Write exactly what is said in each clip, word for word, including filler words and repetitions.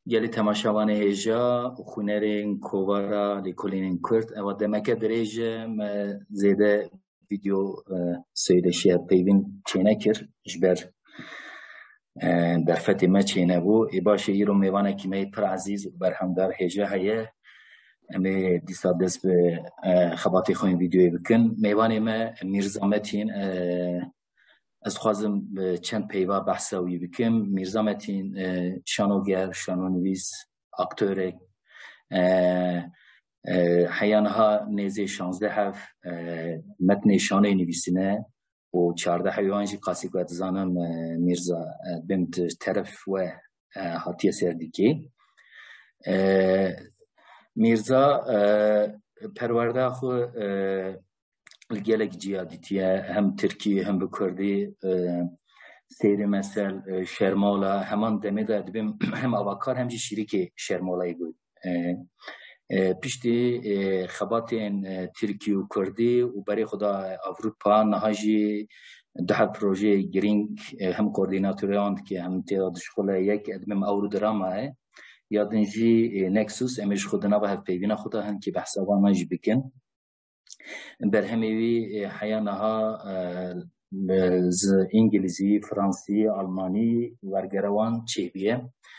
Gelê temaşavanê hêja û xwînerên kovara lêkolînên Kurd ew demeke dirêj e me zêde vîdeo söyleşiya peyvîn çênekir ji ber derfetê me çênebû. Ê baş e îro mêvanekî me pir ezîz û berhemdar hêja heye. Em ê dîsa dest bi xebatê xwe yên vîdeoyê bikin. Mêvanê me Mîrza Metîn. Ez dixwazim bi çend peyva behsa wî bikim. Mîrza Metîn şanoger, şanonivîs, aktörek heya niha nêzê şanzdeh hev metnê şanê nivîsine û çardeh heywan jî qasî ku ez dizanim Mîrza bim ti teref we hatiye serdîkê. Mîrza perwerda xwe li gelek ciya dîtiye, hem Tirkî hem bi Kurdî seyrê mesel şermala heman demê de dibim hem avakar hem jî şîrikê şermalayê bû. Piştî xebatên Tirkî û Kurdî û berê xwe da Avrupa niha jî dihe projeyê girîng hem koordînatöryan dike hem têda dişxule yek dibim Ewrodrama ye ya din jî Nexus em ê ji xwe di nava hevpeyvîna xwe da hinkî behsa wan jî bikin. Berhemê wî heya niha ji îngilîzî, fransî, almanî wergera wan çêbûye.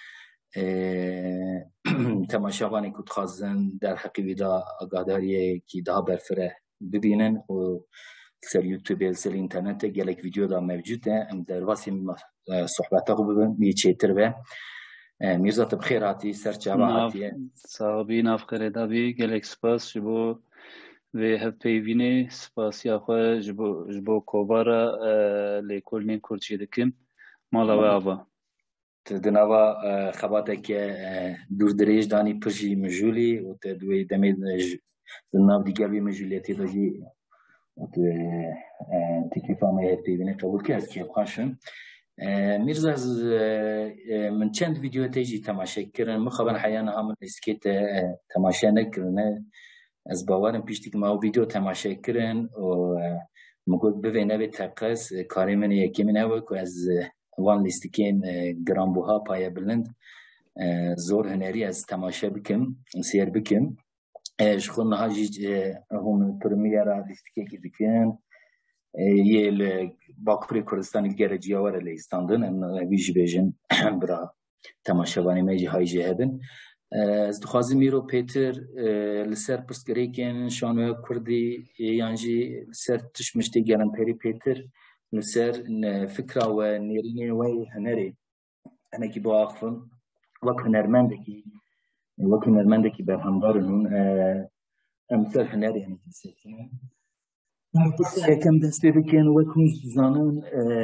Temaşavanê ku dixwazin derheqê wî da agadariyekî daha berfireh bibînin û ser YouTubeê li ser înternetê gelek vîdeo da mevcûd e. Em derbasî sohbeta xwe bibin wî çêtir be. Mîrza te bi xêr hatî, ser çava hatiye. Sağ bî, navxerê da bî, gelek spas ji bo vê hevpeyvînê, spasiya xwe ji bo ji bo kovara lêkolînên Kurd jî dikim. Mala we ava. Tu di nava xebateke dûrdirêj danî pir jî mijûlî û te di wê demê di nav dîger wî mijûliyetê de jî teklîfa me hevpeyvînê qebûl kir, ez kêfxweş im. Mîrza ez min çend vîdeo te jî temaşe kirin. Mixabin heya niha min lîstikê te temaşe nekirine. Ez bawerim piştî ku me ew vîdeo temaşe kirin û min got bivê nevê teqez karê min ê yekê min ew e ku ez wan lîstikên giranbûha paye bilind zor hunerî ez temaşe bikim, sêr bikim. Ji xwe niha jî hûn premiera lîstikekî dikin. Yê li Bakurê Kurdistanê li gere ciyawar e lêstandin. Em wî jî bêjin bira temaşevanê me jî hay jê hebin. Ez dixwazim îro pêtir li ser pirsgirêkên şanoya Kurdî yan jî li ser tişt miştê gelinperî pêtir li ser fikra we nêrînê we hunerê hinekî biaxivin wek hunermendekî wek hunermendekî berhemdarin hûn em ser hunerê hinekî sekinî yekem dest pê bikin wek hûn jî dizanin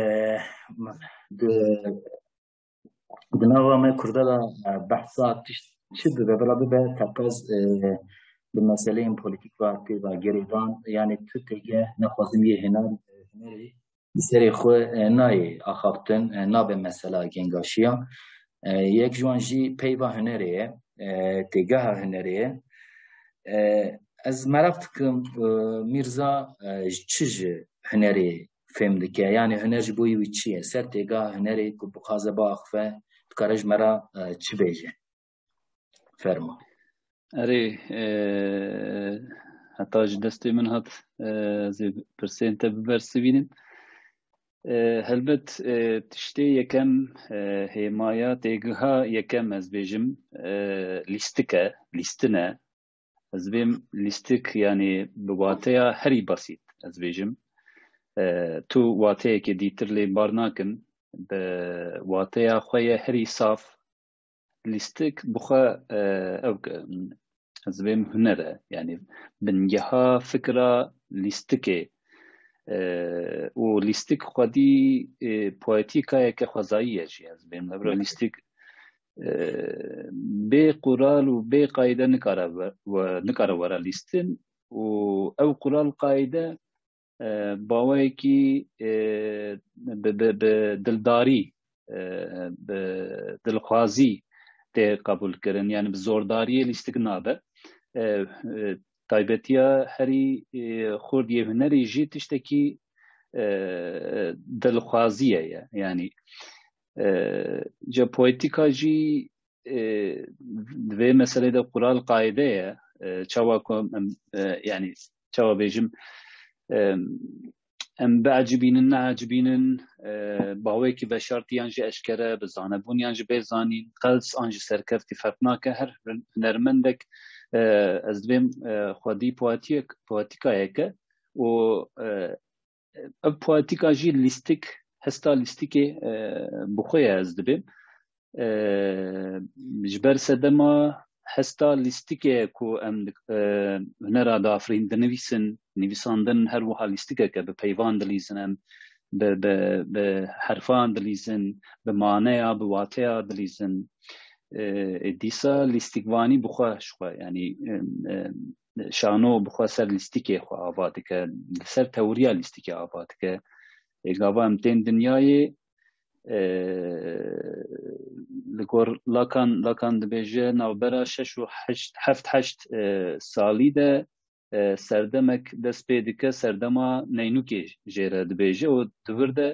di nava me Kurda da behsa tişt çi dibe bila bibe teqez bi meseleyên polîtîk ve pêva gerêdan yanî tu têge nexwazim yê huner hunerê li serê xwe nayê axaftin nabe mesela gengaşiya. Yek ji wan jî peyva hunerê ye, têgeha hunerê ye. Ez merak dikim Mîrza ji çi ji hunerê fêm dike, yanî huner ji bo wî çi ye? Ser têgeha hunerê ku bixwaze biaxive dikare ji me ra çi bêje? Ferma. Erê heta ji destê min hat zê pirsên te bibersivînim. Helbet tiştê yekem hêmaya têgeha yekem ez bêjim lîstik e, lîstin e. Ez bêm lîstik yanî bi wateya herî basît ez bêjim. Tu wateyekê dîtir lê bar nakin bi wateya xwe ye herî saf lîstik bixwe ew ez bêm huner e, yanî bingeha fikra lîstikê û lîstik xwedî poetîkayeke xwezayî ye jî ez bêm levra lîstik bê qural û bê qayde nikare nikare were lîstin û ew qural qayde bawayekî bi dildarî bi dilxwazî tê qebûl kirin, yanî bi zordariyê lîstik nabe. Taybetiya herî xurdiyê hunerê jî tiştekî dilxwazî ye, yanî ca poetîka jî ve meselede kural kaideye çava yani çava bejim em be'acibinin ne'acibinin baweki beşartiyan ji eşkere bizanebuniyan ji bezanin qels an ji serkefti ferqnake her hunermendek ez dibêm xwedî poetikayeke û ev poetika jî lîstik hesta lîstikê bi xwe ye ez dibêm ji ber sedema hesta lîstikê ku em hunera dafirîn dinivîsin nivîsandin her wiha lîstikeke bi peyvan dilîzin em bi herfan dilîzin bi maneya bi wateya dilîzin dîsa lîstikvanî bi xwe ji xwe yanî şano bi xwe ser lîstikê xwe ava dike li ser tewriya lîstikê ava dike gava em tên dinyayê li gor lakan lakan dibêje navbera şeş û heşt heft heşt salî de serdemek dest pê dike serdema neynûkê jê re dibêje û divir de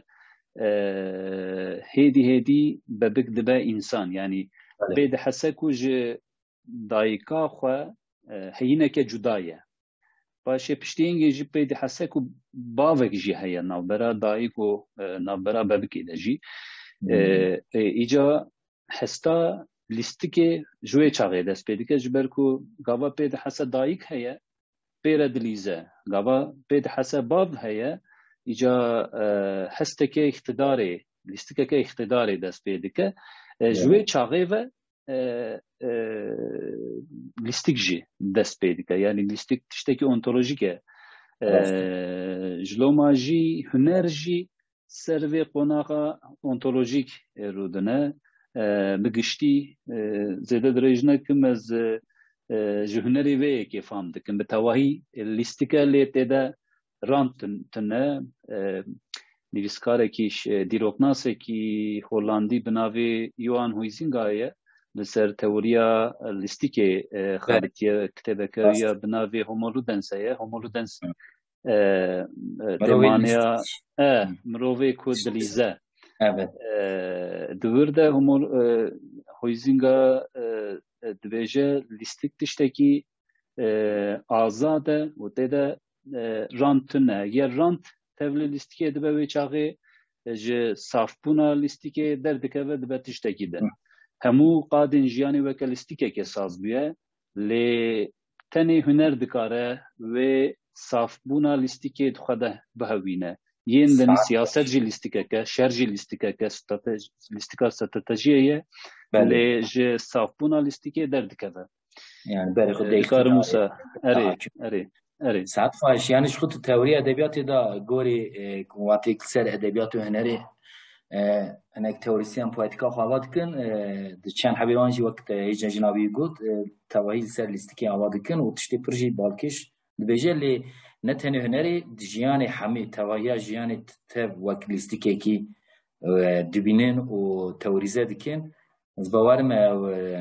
hêdî hêdî bebik dibe însan yanî bê dihese ku ji dayika xwe heyîneke cuda ye paşê piştiyên jî pê dihese ku bavek jî heye navbera dayîk û navbera bebikê de jî îca hesta lîstikê ji wê çaxê dest pê dike ji ber ku gava pê dihese dayîk heye pê re dilîze gava pê dihese bav heye îca hesteke îxtidarê lîstikeke îxtidarê dest pê dike ji wê çaxê ve lîstik jî dest pê dike yanî lîstik tiştekî ontolojîk e ji loma jî huner jî ser vê qonaxa ontolojîk rûdine bi giştî zêde dirêj nekim ez ji hunerê vê yekê fam dikim bi tewahî lîstike lê tê de rand tune nivîskarekî dîroknasekî Hollandî bi navê Johan Huizinga ye li ser teoriya lîstikê xebitiye kitêbeke ya bi navê Homo Ludens ye Homo Ludens dêmaniya mirovê ku dilîze divir de Homo Huizinga dibêje lîstik tiştekî azad e û tê de rand tune yer rand tevlî lîstikê dibe wê çaxê ji safbûna lîstikê derdikeve dibe tiştekî de hemû qadên jiyanê weke lîstikeke saz bûye lê tenê huner dikare wê safbûna lîstikê dixwe de bihewîne yên denî siyaset jî lîstikeke şer jî lîstikeke lîstika stratejiyê ye lê ji safbûna lîstikê derdikeve yani berê xwe dikarim wisa erê erê erê saet faş yani ji xwe tu teoriya edebiyatê da gorî watê ser edebiyat û hunerê hinek teorisyen poetika xwe ava dikin di çend hebê wan jî wek hêja jinavî got tewahî li ser lîstikê ava dikin û tiştê pir jî balkêş dibêje lê ne tenê hunerê di jiyanê hemî tewahiya jiyanê tev wek lîstikekî dibînin û teorîze dikin ez bawerim ew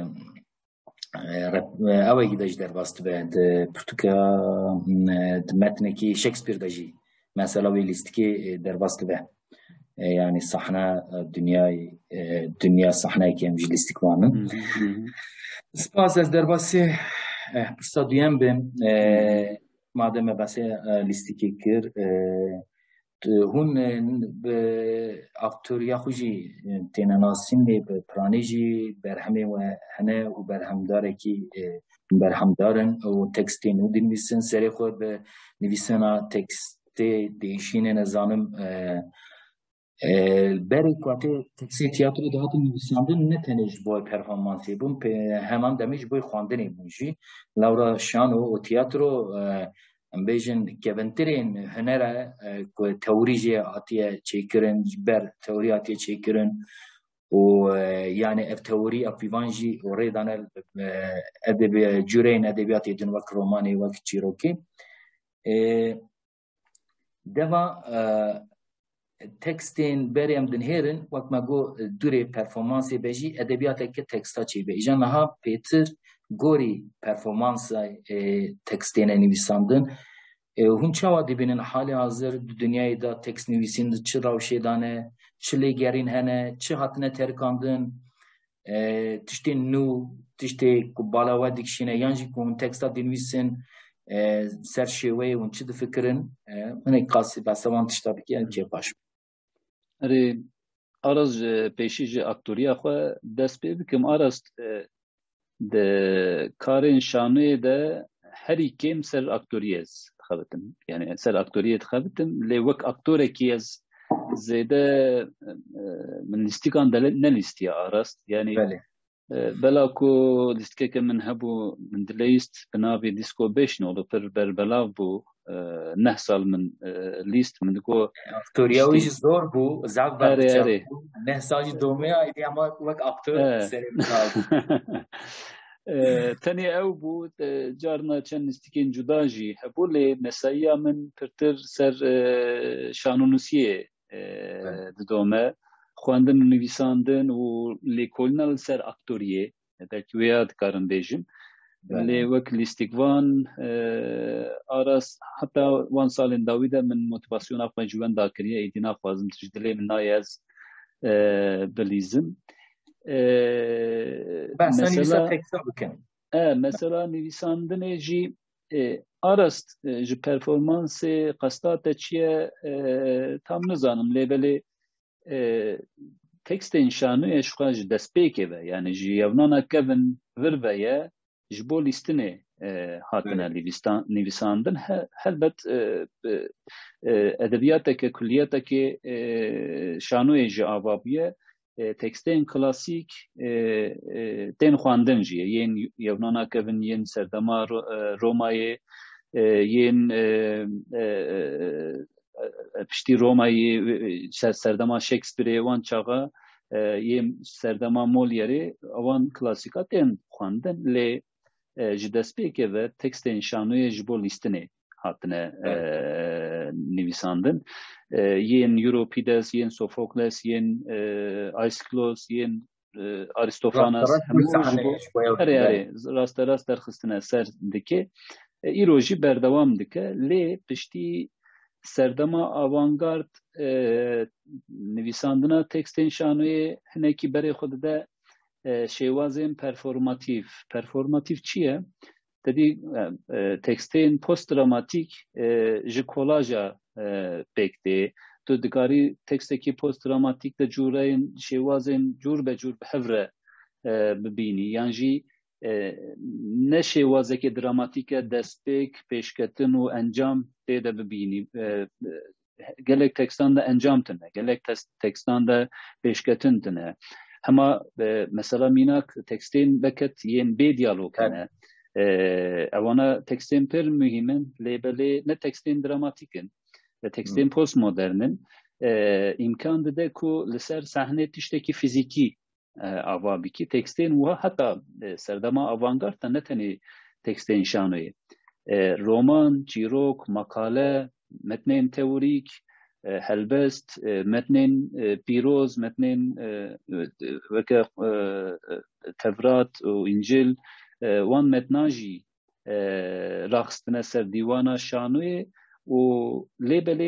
ewekî de ji derbas dibe di pirtûka di metnekî Shakespeare de jî mesela wê lîstikê derbas dibe yani sahne dünyayı dünya sahneyken em ji lîstikvanin spas ez derbasê pirsa duyem bim madem me basê lîstikê kir hûn bi aktoriya xwe jî têne nasîn lê bi piranî jî berhemê we hene û berhemdarekî berhemdarin û tekstên nû dinivîsin serê xwe bi nivîsina tekstê değişînê nezanim berê ku hatê tekstê tiyatro de hatin nivîsandin ne tenê ji bo performansê bûn heman demê ji bo xwandinê bûn jî lawra şano û tiyatro em bêjin kevintirên hunera ku teorî jê hatiye çêkirin ji ber teorî hatiye çêkirin û yani ev teorî ev pîvan jî rê dane cûreyên edebiyatê din wek romanê wek çîrokê deva tekstên berê em dinhêrin wek me got durê performansê be jî edebiyateke teksta çêbe îja niha pêtir gorî performansa tekstêne nivîsandin hûn çawa dibînin halê hazir di dunyayê da tekst nivîsîn çi rewşê dane çi lêgerîn hene çi hatine terkandin tiştên nû tiştê ku bala we dikişîne yan jî ku hûn teksta dinivîsin ser şêweyê hûn çi difikirin hinek qasî bersevan tişta bike cê baş erê aras pêşî ji aktoriya xwe dest pê bikim aras di karên şanûyê de herî kêm ser aktoriyê ez dixebitim yani ser aktoriyê dixebitim lê wek aktorekî ez zêde min lîstîkan de nelîstiye aras yani bela ku lîstikeke min hebû min dilêyîst bi navê Disco beş nolu pir berbelav bû neh sal min lîst min digo aktoriya wî jî zor bû zak berdiça erê neh sal jî domeya êdî ama wek aktor serê birav tenê ew bû carna çend lîstikên cuda jî hebû lê mesaiya min pirtir ser şanûnûsiyê didome xwendin û nivîsandin û lêkolîna li ser aktoriyê belkî wê ya dikarim bêjim lê wek lîstikvan aras heta wan salên dawî de min motivasyona xwe ji wenda kiriye êdî naxwazim ji dilê min naye ez bilîzim mesela teksta bikin mesela nivîsandinê jî aras ji performansê qesta te çi ye tam nizanim lê belê tekstên şanûyê ji xwe ji destpêkê ve yani ji yevnana kevin vir ve ye ji bo lîstinê hatine nivîsandin helbet edebiyateke kulliyeteke şanûyê jî ava bûye tekstên klasîk tên xwandin jî ye yên yevnana kevin yên serdema Romayê yên piştî Romayê serdema Shakespeareê wan çaxa yên serdema Molièreê wan klasîka tên xwandin lê ji destpêkê ve tekstên şanûyê ji bo lîstinê hatine nivîsandin yên Euripides yên Sophokles yên Aeschylus yên Aristofanes hemû ji bo erê erê rasterast derxistine ser dike îro jî berdewam dike lê piştî serdema avantgard nivîsandina tekstên şanûyê hinekî berê xwe dide şêwazên performatîv performatîv çi ye tedî tekstên postdramatîk ji kolaja pêk tê tu dikarî tekstekî postdramatîk de cûreyên şêwazên cûr be cûr bi hev re bibînî yan jî ne şêwazeke dramatîk e destpêk pêşketin û encam tê de bibînî gelek tekstan de encam tune gelek tekstan de pêşketin tune hema mesela mînak tekstên veket yên bê diyalog hene ewana tekstên pir mühim in lê belê ne tekstên dramatîk in ve tekstên postmodernin imkan dide ku li ser sahnê tiştekî fîzîkî ava bikî tekstên wiha heta serdema avantgard de ne tenê tekstên şanûyê roman, çîrok, makale, metnên teorîk, helbest, metnên pîroz, metnên weke Tevrat û İncil wan metnan jî raxistine ser dîwana şanûyê û lê belê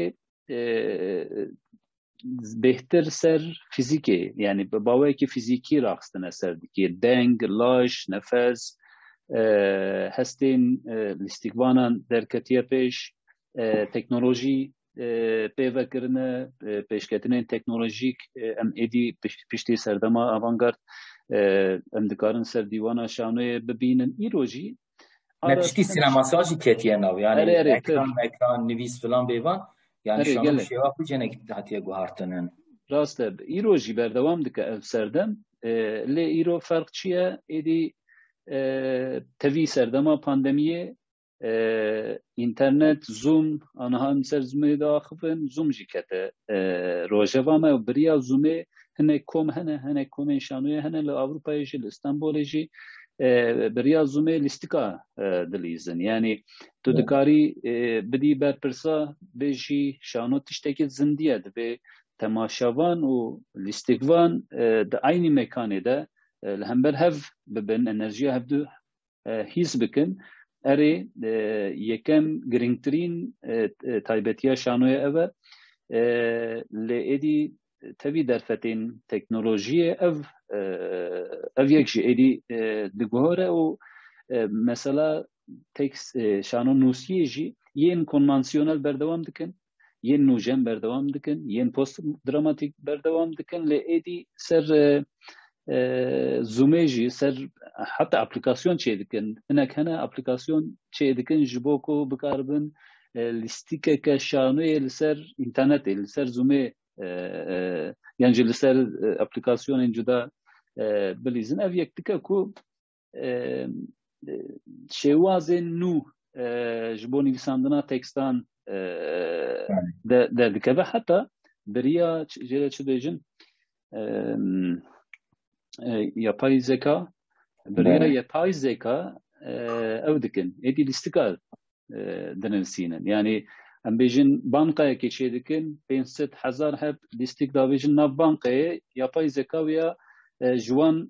bêhtir ser fîzîkê yani bi bawekî fîzîkî raxistine ser dikê deng, laş, nefes hestên lîstikvanan derketiye pêş teknolojî pê vekirine pêşketinên teknolojîk em êdî piştî serdema avantgard em dikarin ser dîwana şanûyê bibînin îro jî ne piştî sinemasal jî ketiye nav yani ekran ekran nivîs filan bêvan yani şanû şêwa ku cenek hatiye guhartinin rast e îro jî berdewam dike ev serdem lê îro ferq çi ye êdî tevî serdema pandemiyê internet Zoom aniha em ser Zoomê de axivin Zoom jî kete rojeva me û biriya Zoomê hinek kom hene hinek komên şanûyê hene li Avrupayê jî li Stenbolê jî biriya Zoomê lîstika dilîzin yani tu dikarî bidî berpirsa bêjî şanû tiştekî zindiye divê temaşavan û lîstikvan di aynî mekanê de li hember hev bibin enerjiya hevdû hîs bikin erê yekem girîngtirîn taybetiya şanûyê ev e lê êdî تبي درفتين تكنولوجية أو أو يكشي إلي دجوهرة أو مثلا تكس شانو نوسيجي ين كونفانسيونال بردوام دكن ين نوجم بردوام دكن ين بوست دراماتيك بردوام دكن لإيدي سر زوميجي سر حتى ابليكاسيون شيء دكن هناك هنا ابليكاسيون شيء دكن جبوكو بكاربن لستيكا كشانوي لسر انترنت لسر زومي يعني لسر ابليكاسيون جدا بليزن اف يكتكا كو شوازن نو جبوني لساندنا تكستان ده ده دكبه حتى بريا جيل شديجن yapay zeka بريا yapay zeka او دكن ادي الاستقال دنسينن يعني ام بيجن بانكا كيشي دكن بين ست هزار هب ليستيك دا بيجن ناف بانكا yapay zeka ويا جوان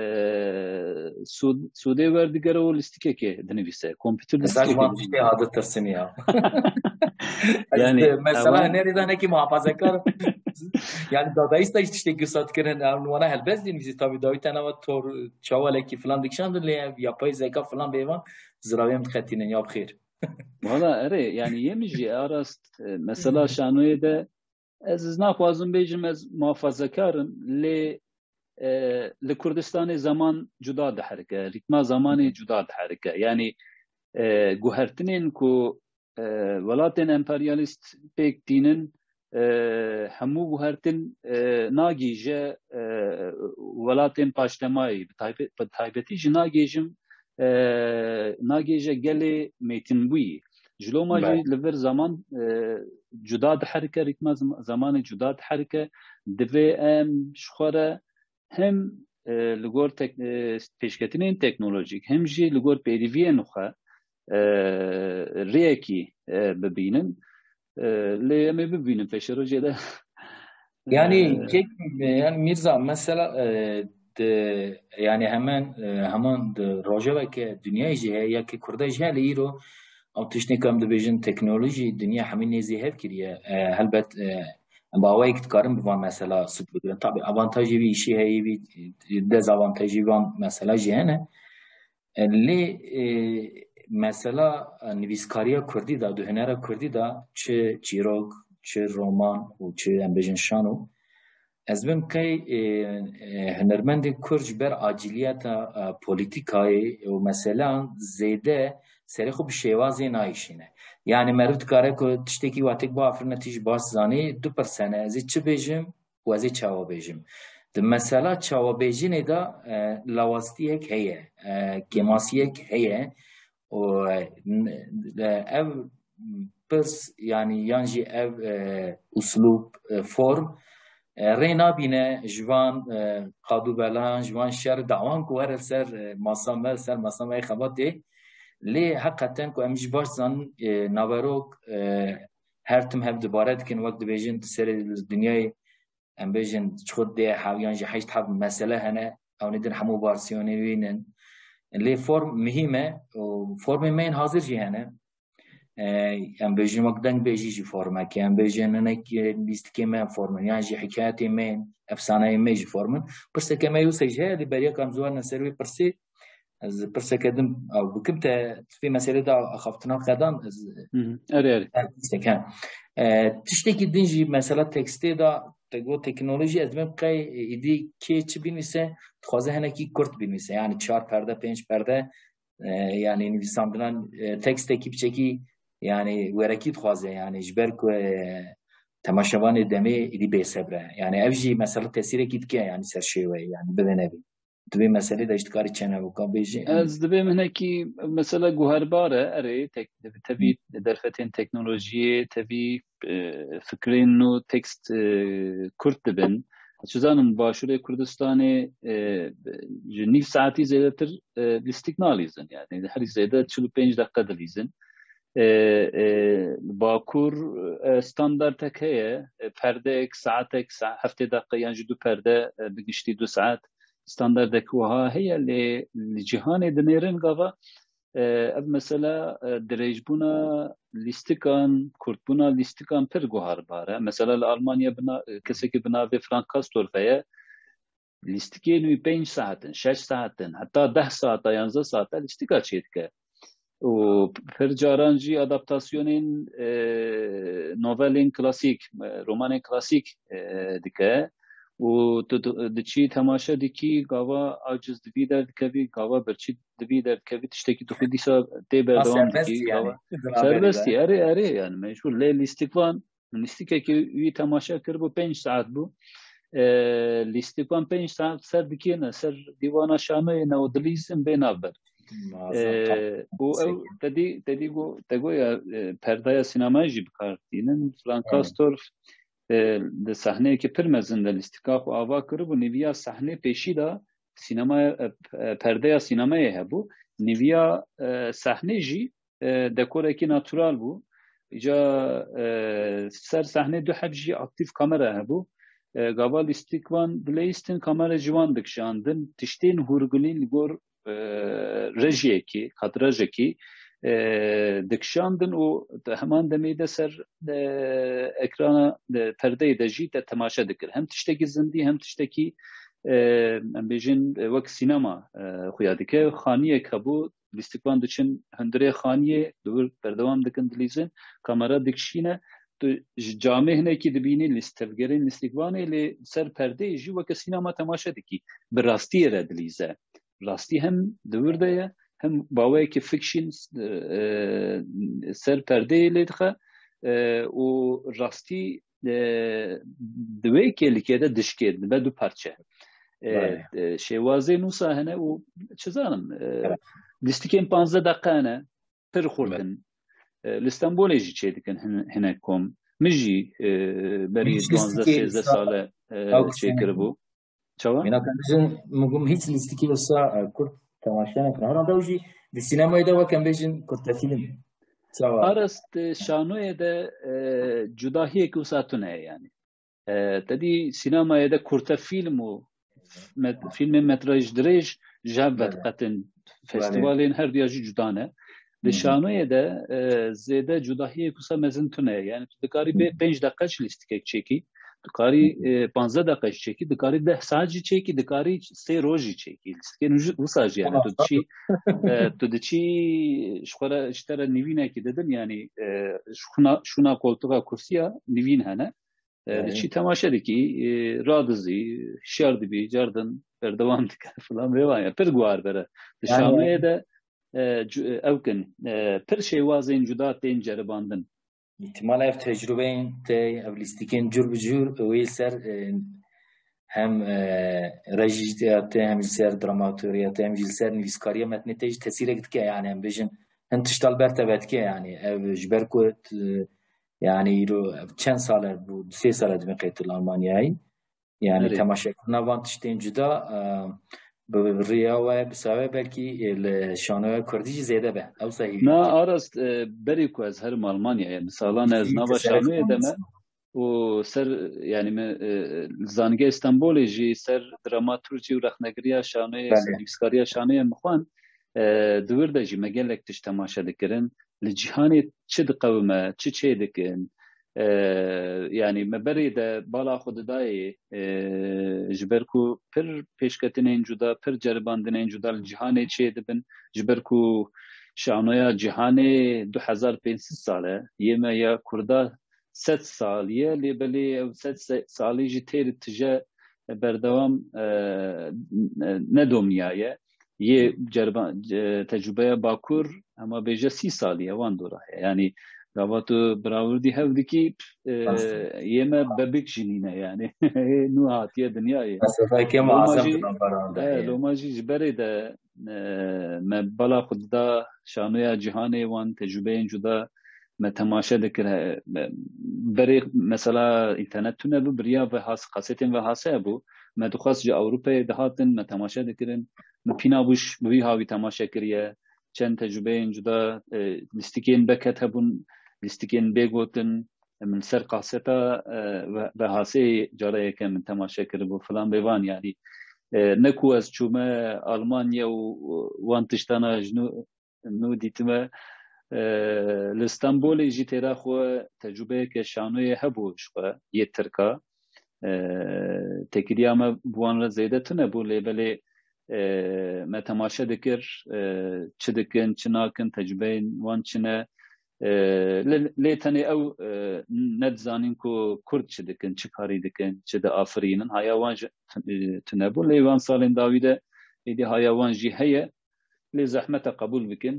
سود سودي وردگرو ليستيكه كي دنويسه كمبيوتر ليستيكه جوان شيء عادت ترسمي ya yani mesela nereden ki muhafazakar yani dadayız da işte güsat kiren anwana helbez değil bizi tabii davet ana tor çavaleki falan dikşandır le yapay zeka falan beyvan zraviyem tkhatinen ya bxir valla ere yani yemiji arast mesela şanoye de ez naxwazim bejim ez muhafazakarım le li Kurdistanê zaman cuda diherike, rîtma zamanê cuda diherike. Yani guhertinên ku welatên emperyalîst pêk tînin hemû guhertin nagîje welatên paştemayî bi taybetî jî nagêjin nagêje gelê mêtinbûyî. Ji loma jî li vir zaman cuda diherike, rîtma zamanê cuda diherike, divê em ji xwe re hem لگور پیشکتین تکنولوژیک هم جی لگور پیروی نخا ریکی ببینن لیمی ببینن فشار جدا yani yani Mirza mesela yani hemen hemen rojava ki dünya jihe ya ki kurda jihe liro او تشنیکم دبیجن تکنولوژی دنیا همین نیزی هف کریه هلبت باوی که کارم بوان مثلا سود بگیرن tabi avantajı bir işi هایی bir dezavantajı bir mesela jihane li mesela nivîskariya Kurdî da duhunera Kurdî da çi çîrok çi roman û çi em bêjin şano ez bim key hunermendê Kurd ji ber acîliyeta polîtîkayê û meselan zêde serê xwe bi şêwazê nayîşîne. Yani merû dikare ku tiştekî watek bi afirîne tî ji baş zanî du persene ez ê çi bêjim û ez ê çawa bêjim. Di mesela çawabêjînê de lawastiyek heye, kemasiyek heye û ev pirs yani yan jî ev uslûb form rê nabîne ji van qadûbelan ji van şer dawan ku were ser masa me ser masa me xebatê lê heqeten ku em ji baş zanin naverok her tim hev dibare dikin wek dibêjin serê dinyayê em bêjin çixwe dê hewiyan jî heşt hev mesele hene ew nêdin hemû versiyonê wînin lê form mihîm e û formê me yên hazir jî hene em bêjin wek deng bêjî jî formekê em bêjin hinek lîstikê me formin yan jî hikayetê me yên efsaneyê me jî formin pirseke me wisa jî heye lê beriya em ziwarin ser wê pirsê ez pirseke dim ew bikim te vê meselê de axaftina xedan ez erê erê tiştekî din jî mesela tekstê da tego teknoloji ez bim qey êdî kê çi bînîse dixwaze hinekî Kurd bînîse yani çar perde pênc perde yani nivîsandinan tekstekî biçekî yani werekî dixwaze yani ji ber ku temaşevanê demê êdî bêsebre yani ev jî mesela tesîrekî dike yani ser şêweyê yani bibêne Dibê meselê de ji dikarî çene weka bêjî ez dibê min hinekî mesela guherbar e erê tevî derfetên teknolojiyê tevî fikrên nû tekst Kurd dibin çi zanim Başûrê Kurdistanê ji nîv saetî zêdetir lîstik nalîzin yani herî zêde çil û pênc deqe dilîzin Bakur standartek heye perdeyek saatek heftê deqe yan ji du perde bi giştî du saet standardek wiha heye lê li cîhanê dinêrin gava ev mesela derejbuna listikan, kurtbuna listikan pir guhar bare. Mesela Almanya bina keseki bina ve Frank Castorf'e listikên wî pênc saatin, şeş saatin, heta deh saata, yanzdeh saata listika çêdike. û pir caran jî adaptasyonên novelên klasîk, romanên klasîk dike û tu diçî temaşe dikî gava aciz divî derdikevî, gava birçî divî derdikevî tiştekî tu xwe dîsa tê berdewam dikî. Gava serbestî, erê erê yani mecbûr lê lîstikvan lîstikekî wî temaşe kir bû pênc saat bû. لیستیکان پنج ساعت سر دکینه سر دیوانه شامه نه و دلیزم بین آبر. و او تدی تدی گو تگو یا پرده سینمایی بکارتینن فرانکاستورف de sahneye ki pirmezin de listikaf و آوا کرد و نویا sahne peşi da sinema perdeye sinemaya hebu نویا sahne jî dekoreki natural bu. İca ser sahne du heb jî aktif kamera hebu. Gava listikvan dileistin kamera civan dikşandın tiştin hurgulin gor rejiyeki kadrajeki dikşandın o hemen demeyi de ser ekrana perdeyi de jî de temaşa dikir hem tişteki zindi hem tişteki bejin vak sinema xuya dike xaniye kabu listikvan diçin hundire xaniye dur perdevam dikin dilizin kamera dikşine cami hinekî dibînî listevgerên listikvanê lê ser perdeyê jî weke sînema temaşe dikî bi rastiyê re dilîze rastî hem divir de ye hem baweyekî fikşîn ser perdeyê lê dixe û rastî di wê kêlikê de dişkê dibe du parçe şêwazê nûsa hene û çi zanim lîstikên panzdeh deqe hene pir xurtin li Stenbolê jî çê dikin hinek kom min jî berî duanzdeh sêzdeh sale çê kiribû. Çawa? Mina kan mugum hiç listikê wisa kurt temaşa nekirin. Hera daw jî di sînemayê de wekem bêjin kurtefîlim. Çawa? Arast şanoyê de cudahiyek wisa tune yani. Tedî sînemayê de kurtefîlim û filmên metraj dirêj ji hev vediqetin festîvalên her duya jî cuda ne. Li şanoyê de zêde cudahiyek wisa mezin tune yani tu dikarî pênc deqe ji lîstikek çêkî dikarî panzdeh deqe jî çêkî dikarî deh saat jî çêkî dikarî sê roj jî çêkî lîstikên wisa jî yani tu diçî tu diçî ji xwe re ji te re nivînekî didin yani şuna şuna koltuğa kursiya nivîn hene diçî temaşe dikî radizî şer dibî cerdin berdewam dike filan vêvan ya pir gwar bere li şanoyê de evkin pir şêwazên cuda tên ceribandin. İhtimal ev tecrübeyên te ev lîstikên cur bi cur wê ser hem rejîyate hem ji ser dramaturgiyate hem ji ser nivîskariya metnê te jî tesîrek dike yani em bêjin hin tiştal ber te vedike yani ev ji ber ku yani îro çend sal e bû du sê sal e dibin qêtil Almanyayê yani temaşekirina van tiştên cuda bi riya we bi sawe belkî li şanoya Kurdî jî zêde be ew sahî na arast berî ku ez herim Almanyayê misalan ez nava şanoyê de me û ser yani me zanîngeha Stenbolê jî ser dramaturjî û rexnegiriya şanoyê nivîskariya şanoyê mixwan divir de jî me gelek tişt temaşe dikirin li cîhanê çi diqewime çi çê dikin yani me berê de bala xwe didayê ji ber ku pir pêşketinên cuda pir ceribandinên cuda li cîhanê çê dibin ji ber ku şanoya cîhanê du hezar pênc sî sal e yê me ya Kurda sed sal ye lê belê ew sed salî jî tê li tije berdewam nedomîyaye yê tecrübeya Bakur hema bêje sî salî ye wan dora heye yani gava tu birawîrdî hev dikî yê me bebek jinîne yani nû hatiye dinyayê loma jî ji berê de me bala xwe dida şanoya cîhanê wan tecrübeyên cuda me temaşe dikir berê mesela internet tune bû biriya vehas kasetên vehase hebû me dixwast ji Ewropayê dihatin me temaşe dikirin me pîna wî bi wî havî temaşe kiriye çend tecrübeyên cuda lîstikên beket hebûn lîstikên bêgotin min ser kaseta vehaseyê cara yeke min temaşe kiribû filan bêvan yani ne ku ez çûme Almanya û wan tiştana نو دیتمە لە ئەستەمبۆڵی ژی تێرا خۆ تەجروبەیەکە شانۆیە هەبوو شخوا یە ترکا تێکریامە بوانرە زەیدە تونە بوو لێ بەلێ me temaşe dikir çi dikin çi nakin tecrübeyên wan çi ne lê tenê ew nedizanîn ku Kurd çi dikin çi karî dikin çi de afirînin haya wan jî tunebû lê wan salên dawî de êdî haya wan jî heye lê zehmete qebûl bikin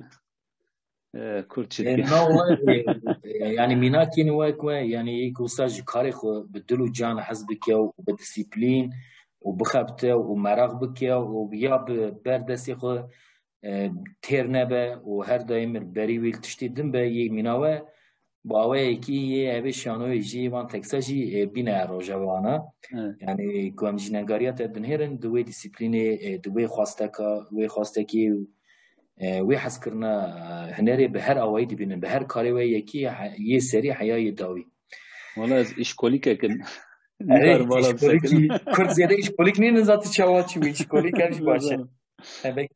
Kurd çi dikin yani mînakên we ku yani ku sa ji karê xwe bi dil û can hez bike û bi disîplîn و بخبته و مرق بکه و یا بردستی خو تیر نبه و هر دایم بری ویل تشتی دن به یک مناوه باوه یکی یه اوه شانوی جی وان تکساجی بینه روژوانا یعنی کوام جنگاریات دن هرن دوی دیسیپلینی دوی خواسته که دوی خواسته که وی حس کرنا هنری به هر آوایی دی بینن به هر کاری و یکی یه سری حیای داوی والا از işkolik ekin Evet, işkolik, Kürt ziyade işkolik neyin zatı çavaçı ve işkolik hemş başı. Evet.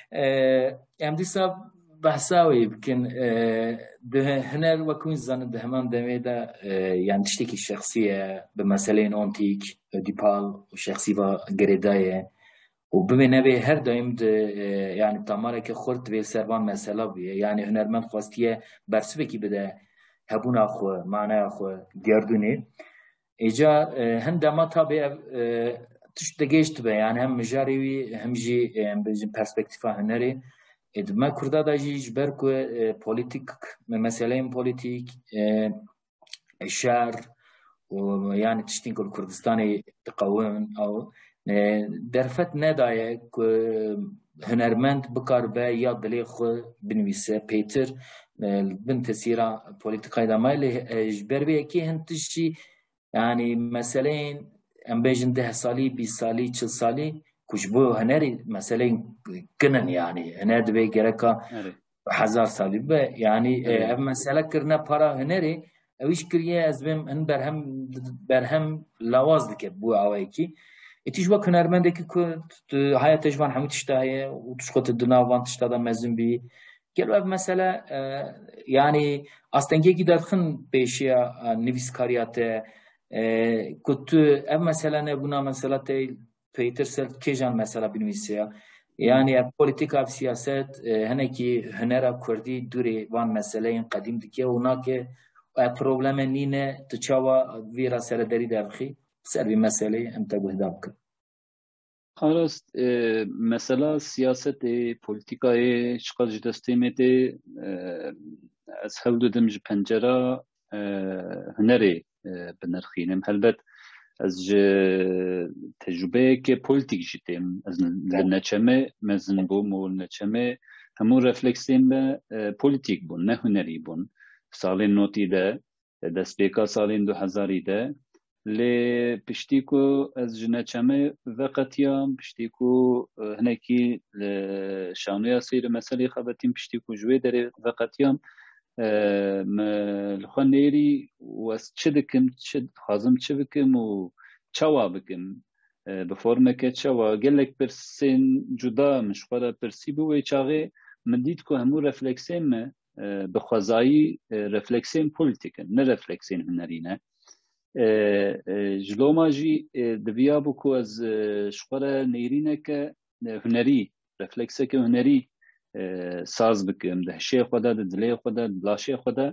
Em disa bahsavi bikin de hüner ve kun zanı de hemen demede yani tişteki şahsiye be meseleyin antik dipal şahsi ve geredaye و ببینه به هر دایم de yani tamara ki Kürt ve servan mesela bir yani hünermend xwastiye bersive ki bide hebuna xwe manaya xwe gerduni ایجا هندما tabi tişt de geçti be yani hem mijari hem ji bizim perspektifa hüneri edme kurda da ji ber ku politik meseleyin politik şer yani tiştin kul Kurdistan'ı taqawun او derfet ne daye ku hünermend bikar be ya dili xwe binvise Peter bin tesira politikayı da mayle ber be ki hentişi yani meseleyin em bejin de sali bir sali çıl sali kuş bu hüneri meseleyin kının yani hüner de gereka hazar sali be yani em mesele kirne para hüneri eviş kiriye ezbem en berhem berhem lawaz dike bu avayki etiş vak hünermendeki ku hayat tecvan hamit iştahiye u tuşkot dinavan tiştada mezun bir gel ev mesele yani aslında giderkin peşiya nivîskariyate kutu ev mesela ne buna mesela te Peter Sert kejan mesela bilmişse yani politika siyaset heneki hünera kurdi duri van meseleyin kadim dike ona ki probleme nine tçava vira serederi derxi ser bir mesele emte buhdab kı Xalas mesela siyaset politikayı çıkar destemede az hevdedim ji pencera hüneri بنرخینم هلبت از تجربه که پولیتیک جدیم از نچمه مزن بوم و نچمه همون رفلکسیم به پولیتیک بون نه هنری بون سالین نوتی ده دست بیکا سالین دو هزاری ده لی پشتیکو از نچمه وقتیام پشتیکو هنکی شانویا سیر مسئله خبتیم پشتیکو جوی داره وقتیام الخنيري وشدكم شد خازم شبكم وشوا بكم بفورمة كشوا قال لك برسين جدا مش قرا برسيبو ويشاغي مديتكو همو رفلكسين ما بخزاي رفلكسين بوليتيكن نه رفلكسين هنرينا جلوما جي دبيابوكو از شقرا نيرينا ك هنري رفلكسك هنري ساز بکم ده شی خدا ده دلی خدا بلاشی خدا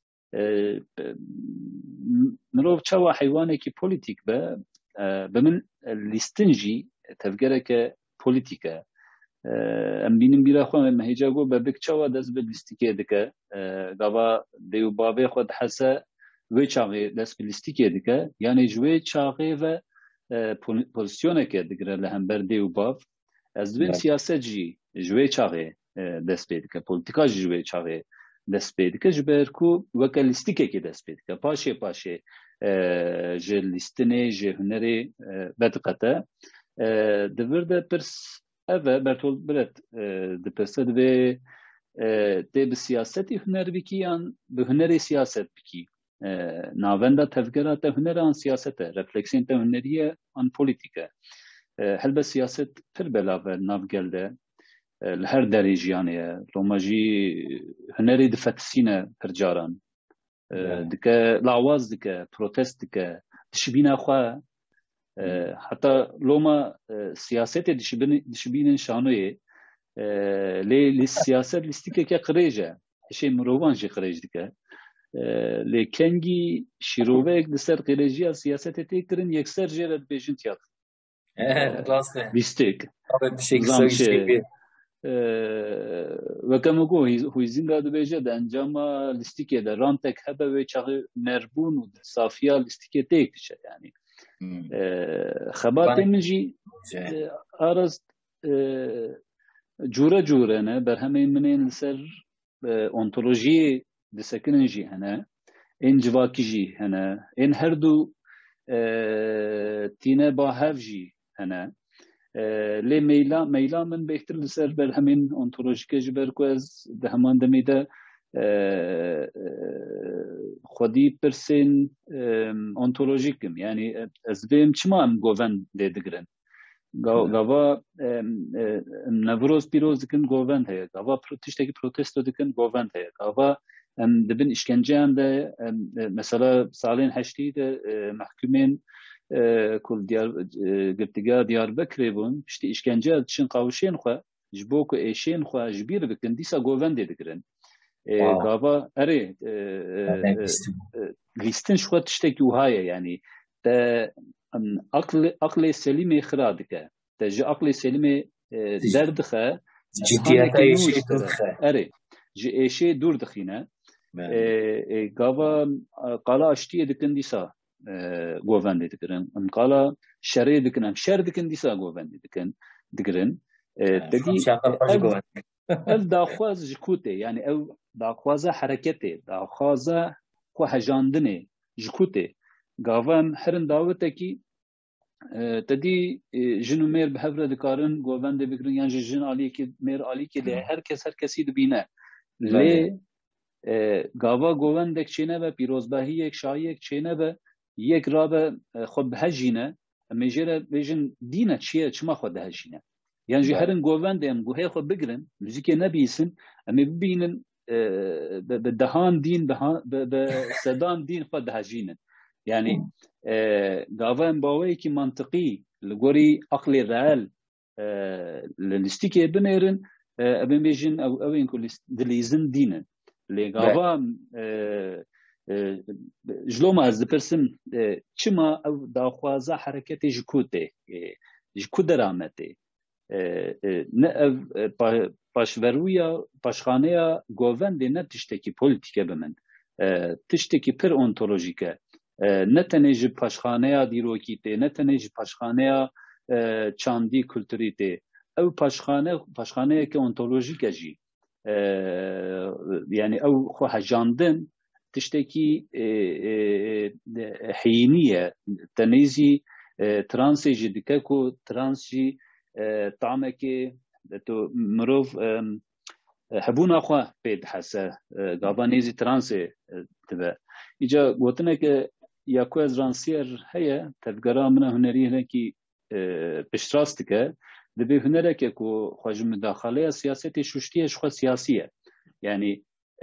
مروف چوا حیوانی که پولیتیک به بمن لیستنجی تفکره که پولیتیکه ام بینم بیرا خو مهجا گو به بک چوا دست به لیستیکه دکه گاوا دیو بابه خود حسه وی چاغی دست به لیستیکه دکه یعنی جوی چاغی و پوزیشنه که دگره لهم بر دیو باب از دویم سیاست جی جوی چاغی دست پید که پولیتیکا جوی چاوی دست پید که جبر کو وکل لیستیکه که دست پید که پاشه پاشه جه لیستنه جه هنری بدقته دور ده پرس اوه برطول برد ده پرسد و ده به سیاستی هنر بکی یان به هنری سیاست بکی ناونده تفکرات هنر آن سیاسته رفلکسین تا هنریه آن پولیتیکه هل به سیاست پر بلاور ناف گلده لهر دری جیانه لوماجی هنری دفتسینه پرجاران دکه لعواز دکه پروتست دکه دشبینا خواه حتی لوما سیاست دشبین شانوی لی لی سیاست لیستیکه که قریجه هشی مروان جی قریج دکه لی کنگی شیروه یک دستر قریجی سیاست تیکرین یکسر جرد بیشن تیاتر راسته لیستیک زامشه و کم گو هی زنگا دو بیجه ده انجام لیستیکه ده رانتک هبه و چاقی مربون و صافیا لیستیکه تیک تشه یعنی خباتی من جی آرز جوره جوره نه بر همه منین لسر انتولوژی دسکنن جی هنه این جواکی جی هنه این هر دو تینه با هف جی هنه لی میلا میلا من بهتر لسر بر همین انتولوژیک جبر کو از ده همان دمیده خودی پرسین انتولوژیکم یعنی از بیم چما ام گوون دیدگرن گاوا نوروز پیروز دکن گوون هیا گاوا تشتکی پروتستو دکن گوون هیا گاوا ام دبن işkence ام ده مثلا سالین هشتی ده محکومین کل دیار گرتگاه دیار بکری بون işte işkence için kavuşen خو جبوکو ایشین خو جبیر بکن دیسا گوون دیدگرن galiba eri listin şu an tişteki uhaya yani de aklı aklı selime xira dike de ji aklı selime derdixe ciddiyete eşi durdixe eri ji eşi durdixine galiba qala aştiye dikin disa goven dikirin am qala şerê dikin am şer dikin disa goven dikin dikirin dedi ev daxwaz ji kute yani ev daxwaza harekete daxwaza ku hejandine ji kute gavam herin daveteki dedi jinu mer behevre dikarin goven de bikirin yani jin ali ki mer ali ki de herkes herkesi dibine le gava goven dek çene ve pirozbahi ek şahi ek çene ve yek rabe xod hejine mejere bejin dine çiye çma xod hejine yani ji herin goven de em guhe xod bigirin müzike nebisin em bibinin be dehan din be sedan din xod hejine yani gava bawe ki mantıki ligori akli real listike binerin em bejin ev evin kul dilizin dinin لگاوا جلوما از دپرسم چما او داخوازا حرکت جکوته جکو درامته نه پاشورویا پاشخانه گووند نه تشتکی پولیتیکه بمن تشتکی پر اونتولوژیکه نه تنیج پاشخانه دیروکیته نه تنیج پاشخانه چاندی کلتوریته او پاشخانه پاشخانه که اونتولوژیکه جی yani ev xo hejandin tiştekî heyîniye tenêzî transê jî dike ku trans jî tamekê to mirov hebûna xwe pê dihese gava nêzî transê dibe îca gotineke ya ku ez ransiyer heye tevgera min hunerî hinekî piştrast dike دبی هنره که کو خواجم مداخله سیاست شوشتیه شخو سیاسیه یعنی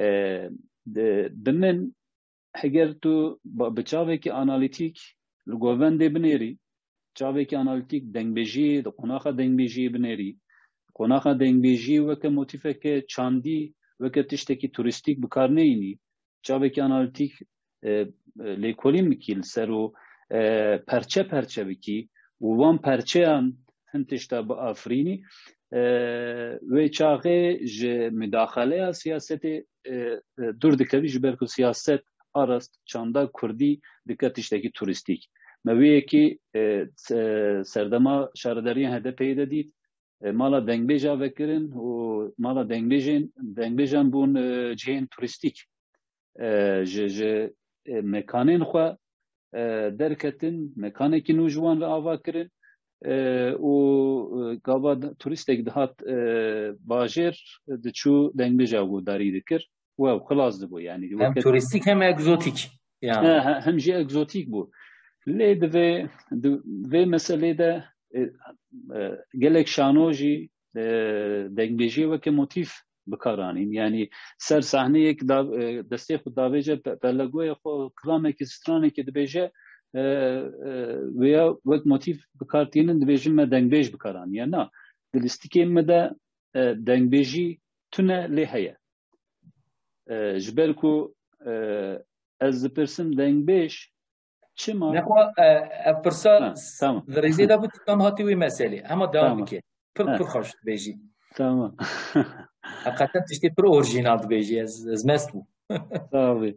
بمن اگر تو بچاوه که آنالیتیک لگوونده بنیری چاوه که آنالیتیک دنگبیجی ده قناخه دنگبیجی بنیری قناخه دنگبیجی وکه موتیفه که چاندی وکه تشتکی توریستیک بکار نینی چاوه که آنالیتیک لیکولیم میکیل سرو پرچه پرچه بکی و وان پرچه هم هنتشتا بافرینی و چاقه ج مداخله سیاست دور دکوی جبرکو سیاست آراست چاندا کردی دکتشتکی توریستیک مویه کی سردما شارداری هده پیدا دید مالا دنگبیجا وکرین و مالا دنگبیجن دنگبیجن بون جهن توریستیک ج ج مکانین خو درکتن مکانه کی نوجوان را آوا کرن و گاوا توریستێک دهات باژێر دچوو دەنگبێژا بوو داری دکرد و خلاص دبوو yani hem turistik hem egzotik yani hem jî egzotik bû lê divê vê meselê de gelek şano jî دنگبیجی وک موتیف بکارانین یعنی سر صحنه یک دسته خود داویجه پلگوی خو کلامه که سترانه که دبیجه ویا وک موتیف بکارتینن دبیجه ما دنگبیج بکاران یا نه دلستیکی مده دنگبیجی تونه لیهیه جبر کو از پرسم دنگبیج چما نخوا پرسا درزی دا بود کام هاتی وی مسئله اما دام بکی پر پر خوش بیجی تمام حقیقتا تشتی پر اورجینال بیجی از از مست بو طبعا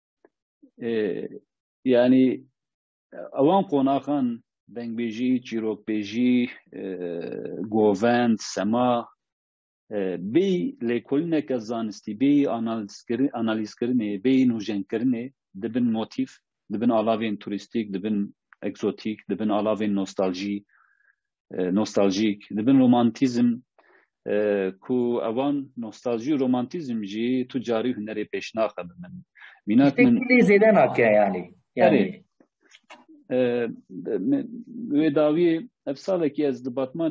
یعنی اوان قوناقان دنگ بیجی چیروک بیجی گووند سما بی لیکولنه که زانستی بی آنالیز کرنه بی نوجن کرنه دبن موتیف دبن آلاوین توریستیک دبن اکزوتیک دبن آلاوین نوستالژی نوستالژیک دبن رومانتیزم کو اوان نوستالژی و رومانتیزم جی تو جاری هنری پیشناخه بمن مینات من تکلی زیده ناکه یعنی یعنی و داوی افساله کی از دپارتمان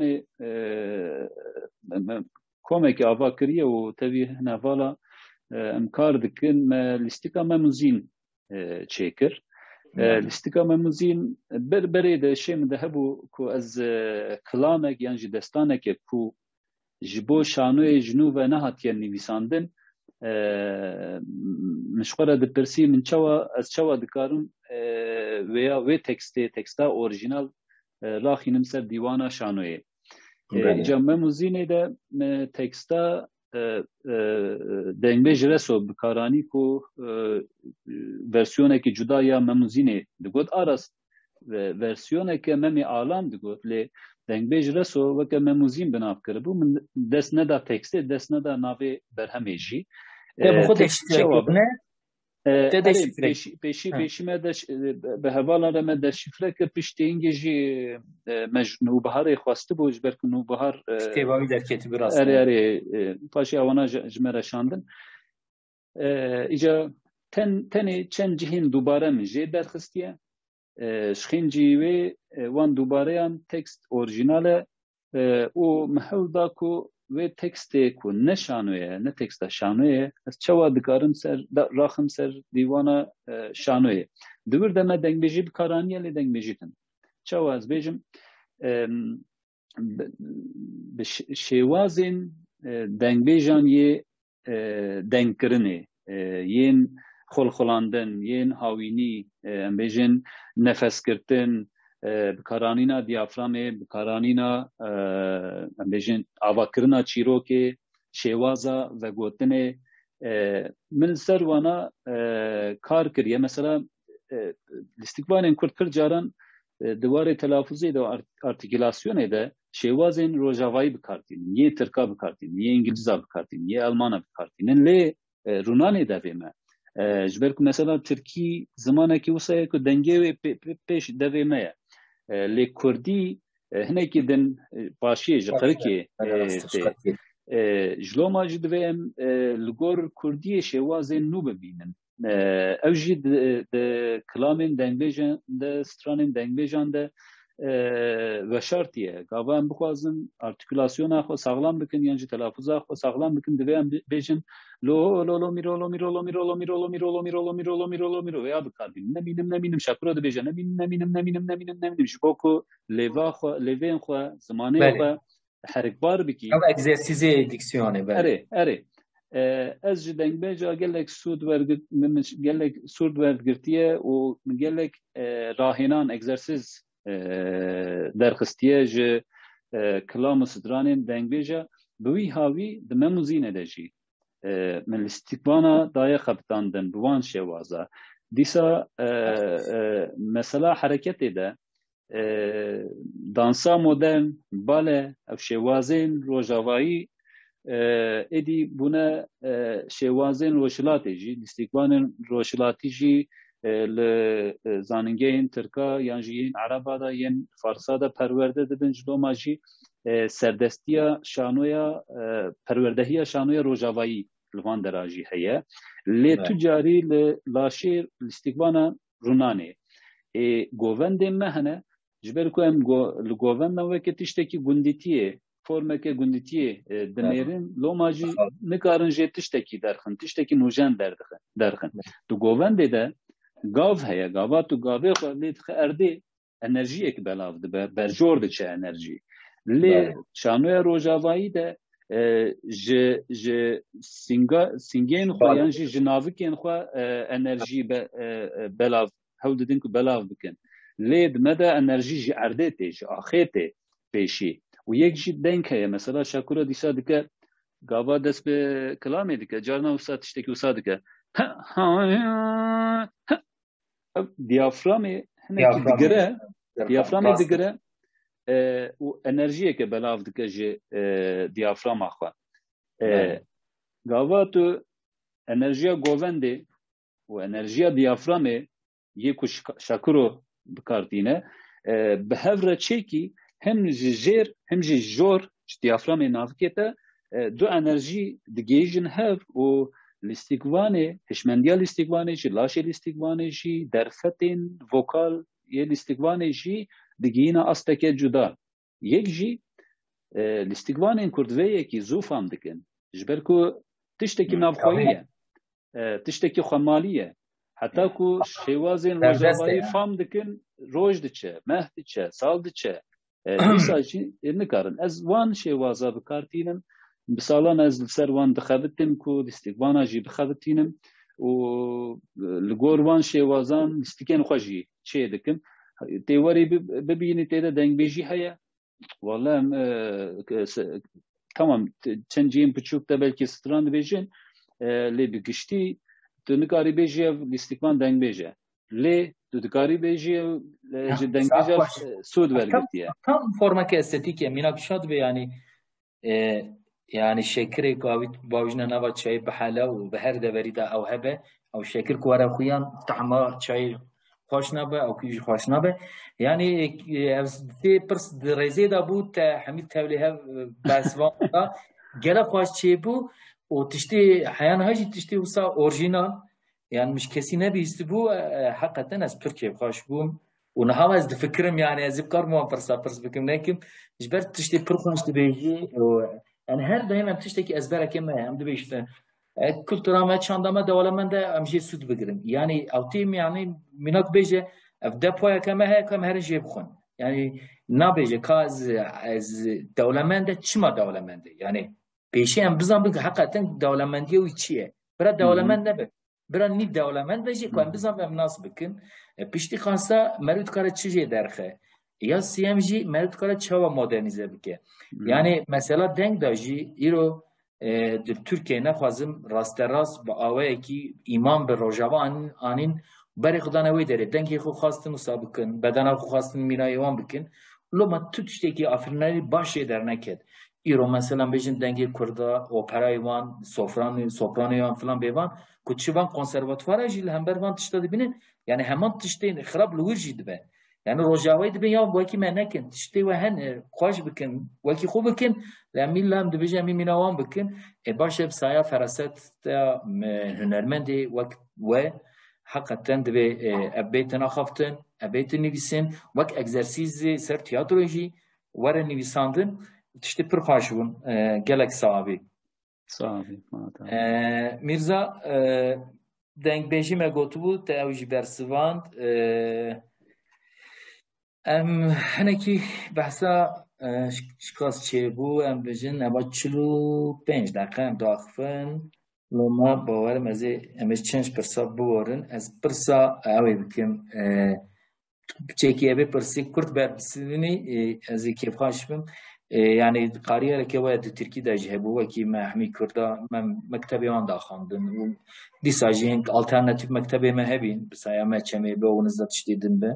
کومک آوا کریه و تبی نوالا امکار دکن لیستیکا مموزین چیکر لیستیکا مموزین بر بری ده شیم ده هبو کو از کلامک یعنی دستانک کو جبو شانوی جنوب نهاتیان نویساندن مشغله ده پرسی من چوا از چوا دکارم ویا وی تکسته تکستا اورجینال راخینم سر دیوانا شانوی جمع موزینه ده تکستا دنگبیج رسو بکارانی کو ورسیونه که جدا یا مموزینه دگود آراست ورسیونه که ممی آلام دگود لی دنگبیج رسو وکه مموزین بناف کربو من دست ندا تکسته دست ندا ناوی برهمیجی خودش نه پیشی پیشی ما دش به حوالا را ما دش شفره که پشتی اینگیجی مجنو بهار خواسته بوج برکن نو بهار استیواوی در کتبی راست اری اری پاشی اوانا جمره شاندن ایجا تن تنی چند جهین دوباره من جی برخستیه شخین جیوی وان دوباره هم تکست اورجیناله او محل دا کو و تکسته کو نه شانویه نه تکسته شانویه از چوا دکارم سر راخم سر دیوانا شانویه دور دمه دنگبیجی بکارانیه لی دنگبیجی تن چوا از بیجم شیوازین دنگبیجان یه دنگ کرنه یین خلخلاندن یین هاوینی ام بیجن نفس کردن بکارانینا دیافرامه بکارانینا ام بیجن آواکرنا چیروکه شیوازا و گوتنه من سر وانا کار کریه مثلا استقبالین کرد پر جاران دواره تلافظی ده ارتیکولاسیونه ده شیوازین روجاوایی بکارتین یه ترکا بکارتین یه انگلیزا بکارتین یه المانا بکارتین لی رونانه ده بیمه جبرکو مثلا ترکی زمانه که وسایه که دنگه پیش ده بیمه لی کردی هنه که دن باشیه جقره که جلو ما جدویم لگور کردی شیوازین نو ببینن او جی ده کلامین دنگبیجان ده سترانین دنگبیجان ده و شرطیه گاوا هم بخوازن ارتیکولاسیون خو ساغلام بکن یعنی تلافظ خو ساغلام بکن دویم بیجن لو لو لو میرو لو میرو لو میرو لو میرو لو میرو لو میرو لو میرو لو میرو لو میرو یا بکاریم نمینم نمینم شکر ده بیجن نمینم نمینم نمینم نمینم نمینم شبکو لیوا خو لیوین خو زمانه خو حرک بار بکی او اگزرسیز دیکسیونه بله اره اره از جدنگ بیجا گلک سود ورگت گلک سود ورگتیه و گلک راهنان اگزرسیز درخستیه جه کلام و صدرانین دنگ بیجا بوی هاوی دمه موزینه ده جی من الاستقبانا دایه خبتاندن بوان شوازه دیسا مثلا حرکتی ده دانسا مدرن باله او شوازین روژاوایی ادی بونه شوازین روشلاتی جی الاستقبانین روشلاتی جی لزاننگین ترکا یعنی این عربا دا ین فارسا دا پرورده دبن جلو ماجی سردستیا شانویا پروردهیا شانویا روجاوایی لوان دراجی هیا لی تجاری لاشیر استقبانا رونانه گووند مهنه جبر کو ام لگووند نو که تشتکی گندیتیه formeke gunditiye demerin lomacı ne karın jetişteki derken tişteki nujen derdiği derken tu govende de gav heye gava tu gave xalit erdi enerji ek belavdı berjor de çe enerji le şanoya rojavayı de je je singa singen xoyan ji jinaviken xo enerji belav hewdedin ku belav bikin le dmeda enerji ji erdete ji axete peşi و یک جی دنگ هست مثلا شکر دیسا دیگه گاوا دست به کلامی دیگه جارنا وسط تشتکی وسط دیگه دیافرامی هنگی دیگره دیافرامی دیگره و انرژیه که بلاف دیگه جی دیافرام آخوا گاوا تو انرژیا گوونده و انرژیا دیافرامی یکو شکرو بکارتینه به هفره چیکی hem jêr hem jî jor ji diyaframê navkete du enerjî digêjin hev û lîstikvanê hişmendiya lîstikvanê jî laşê lîstikvanê jî derfetên vokal yê lîstikvanê jî digihîne asteke cuda yek jî lîstikvanên kurdveyekî zû fam dikin ji ber ku tiştekî navxwayî ye tiştekî xwemalî ye heta ku şêwazên rojavayî fam dikin roj diçe meh diçe sal diçe دیساجی نکارن از وان شیوازا بکارتینم بسالان از لسر وان دخابتیم کو دیستیوانا جی بخابتینم و لگور وان شیوازان دیستیکن خوشی چه دکم تیواری ببینی تیدا دنگ بیجی هیا والله tamam çenciyim buçuk da belki strand bejin le bigişti tünükari bejiye listikman deng beje le Dudukari beji dengece sud vergitiye. Tam formak estetik eminak şad ve yani yani şekeri kavit bavjna nava çay bhala و به هر deveri da او hebe او şeker kuara xuyan tahma çay خوش نبه او کی خوش نبه yani evde pers dereze da bu ta hamid tevliha basva da gele خوش çe bu o tişti hayan haji tişti usa orijinal yani مش كسي نبي يستبو حقا ناس تركيا بخاش بوم ونهاو از دفكرم يعني از بكار مو فرصة فرص بكم لكن جبرت تشتي برخونش تبيجي يعني هر دايما تشتكي ازبرا كما هم دبيشت كل ترامات شاندما دولمان ده امجي سود بقرم يعني او تيم يعني منك بيجي افدا بويا كما هي كما هر جيب خون يعني نابيجي كاز از دولمان ده چما دولمان ده يعني بيشي ام بزن بك حقا دولمان دي ويچيه برا دولمان ده برای نی دولمند بچی که امروزم به مناسب بکن پیشتی خانسا مرد کار چیزی درخه یا سیم جی مرد کار چهوا مدرنیزه بکه یعنی مثلا دنگ داشی ایرو در ترکیه نخوازم راست راست با آوایی که ایمان به روجوان آنین برای خدا نوی داره دنگی خو خواستن وسا بکن بدن خو خواستن مینایوان بکن لو ما تو تشتی که آفریناری باشه در نکد ایرو مثلا بچین دنگی کردا اپرایوان سفران سوپرانیوان فلان بیوان کچیوان کنسرواتوارا جیل هم بر وان تشتا دبینن یعنی همان تشتین خراب لور جید به یعنی روجاوی دبین یا وکی من نکن تشتی و هن خوش بکن وکی خوب بکن لامین لام دبیجه می مینوان بکن باشه بسایا فراست هنرمندی وقت و حقیقتا دبی ابیتنا خفتن ابیت نویسن وک اگزرسیز سر تیاتروجی ور نویساندن تشتی پر خوشون گلک صحابی صحابی میرزا دنگ بیجی مگوتو بود تا اوجی برسواند ام هنکی بحثا شکاس چه بو ام بیجن اما چلو پنج دقیقه ام داخفن لما باورم از امش چنج پرسا بورن از پرسا اوی بکم چکی ابی پرسی کرد بر بسیدنی از کیف خاشبم يعني قارئة لكواد تركي دا جهبوا كي ما حمي كردا ما مكتبي وان دا خاندن دي ساجين alternatif مكتبي ما هبين بس هيا ما تشمي به ونزلت شديدن به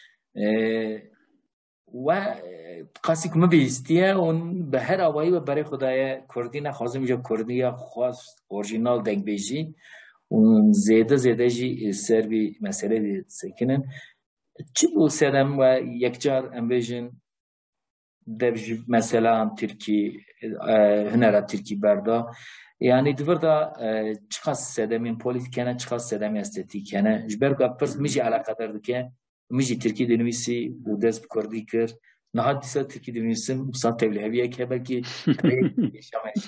و قاسيك ما بيستيه ون بهر اوایی و برای خدای کردی نخوازم جا کردی یا خواست اورجینال دنگ بیجی ون زیده زیده جی سر بی مسئله دی سکنن چی بو سرم و یک جار ام بیجن devji mesela Türkiye hünerat Türkiye berda yani divrda çıkas sedemin politikene çıkas sedem estetikene jber ka pers miji alakadar dike miji Türkiye denivisi bu dest kurdi kir نهاد دیسا ترکی دبینیسم بسات تبلی هبیه که belki yaşamayız.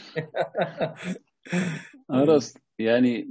Aras yani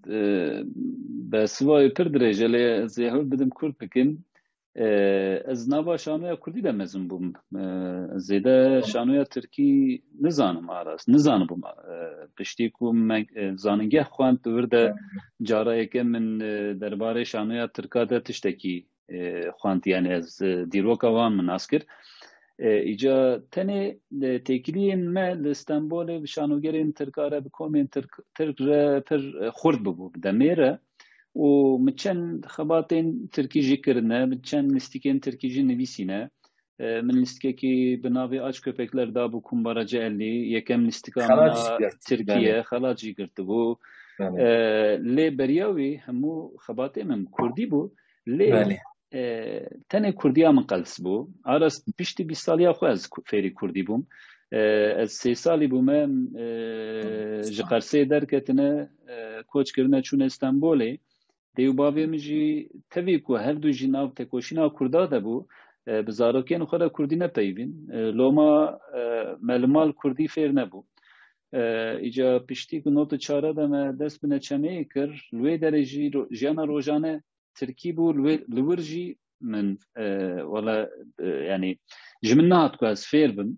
بسوای پر درجه لی زیهول بدم کرد بکن از نوا شانویا کردی ده مزن بوم زیده شانویا ترکی نزانم آراس نزانم بوم پشتی کو من زاننگه خوان تورده جارا که من درباره شانویا ترکاده تشتکی خوانت یعنی از دیروکا وان من اسکر ایجا تنه تکلیین ما لستانبول شانوگرین ترکاره بکومین ترک ترک پر خورد ببو دمیره و مچن خباتین ترکی جی کرنه مچن لیستیکین ترکی جی نویسینه من لیستیکه کی بناوی آج köpekler دا بو kumbaracı elli یکم لیستیکا منا ترکیه خلاجی کرده بو لی بریاوی همو خباتی من کردی بو لی تنه کردیا من قلس بو آراس پشتی بیست سالیا خو از فری کردی بوم از سه سالی بوم جقرسه درکتنه کوچ کرنه چون استانبولی دیو باوی مجی تاوی کو هر دو جناو تکوشینا کردا ده بو بزاروکین خورا کردی نپیوین لوما ملمال کردی فیر نبو ایجا پشتی کو نوت چاره ده ما دست بنا چمه کر لوی درجی جانا روزانه ترکی بو لورجی من ولا يعني جمنات كواز فير بن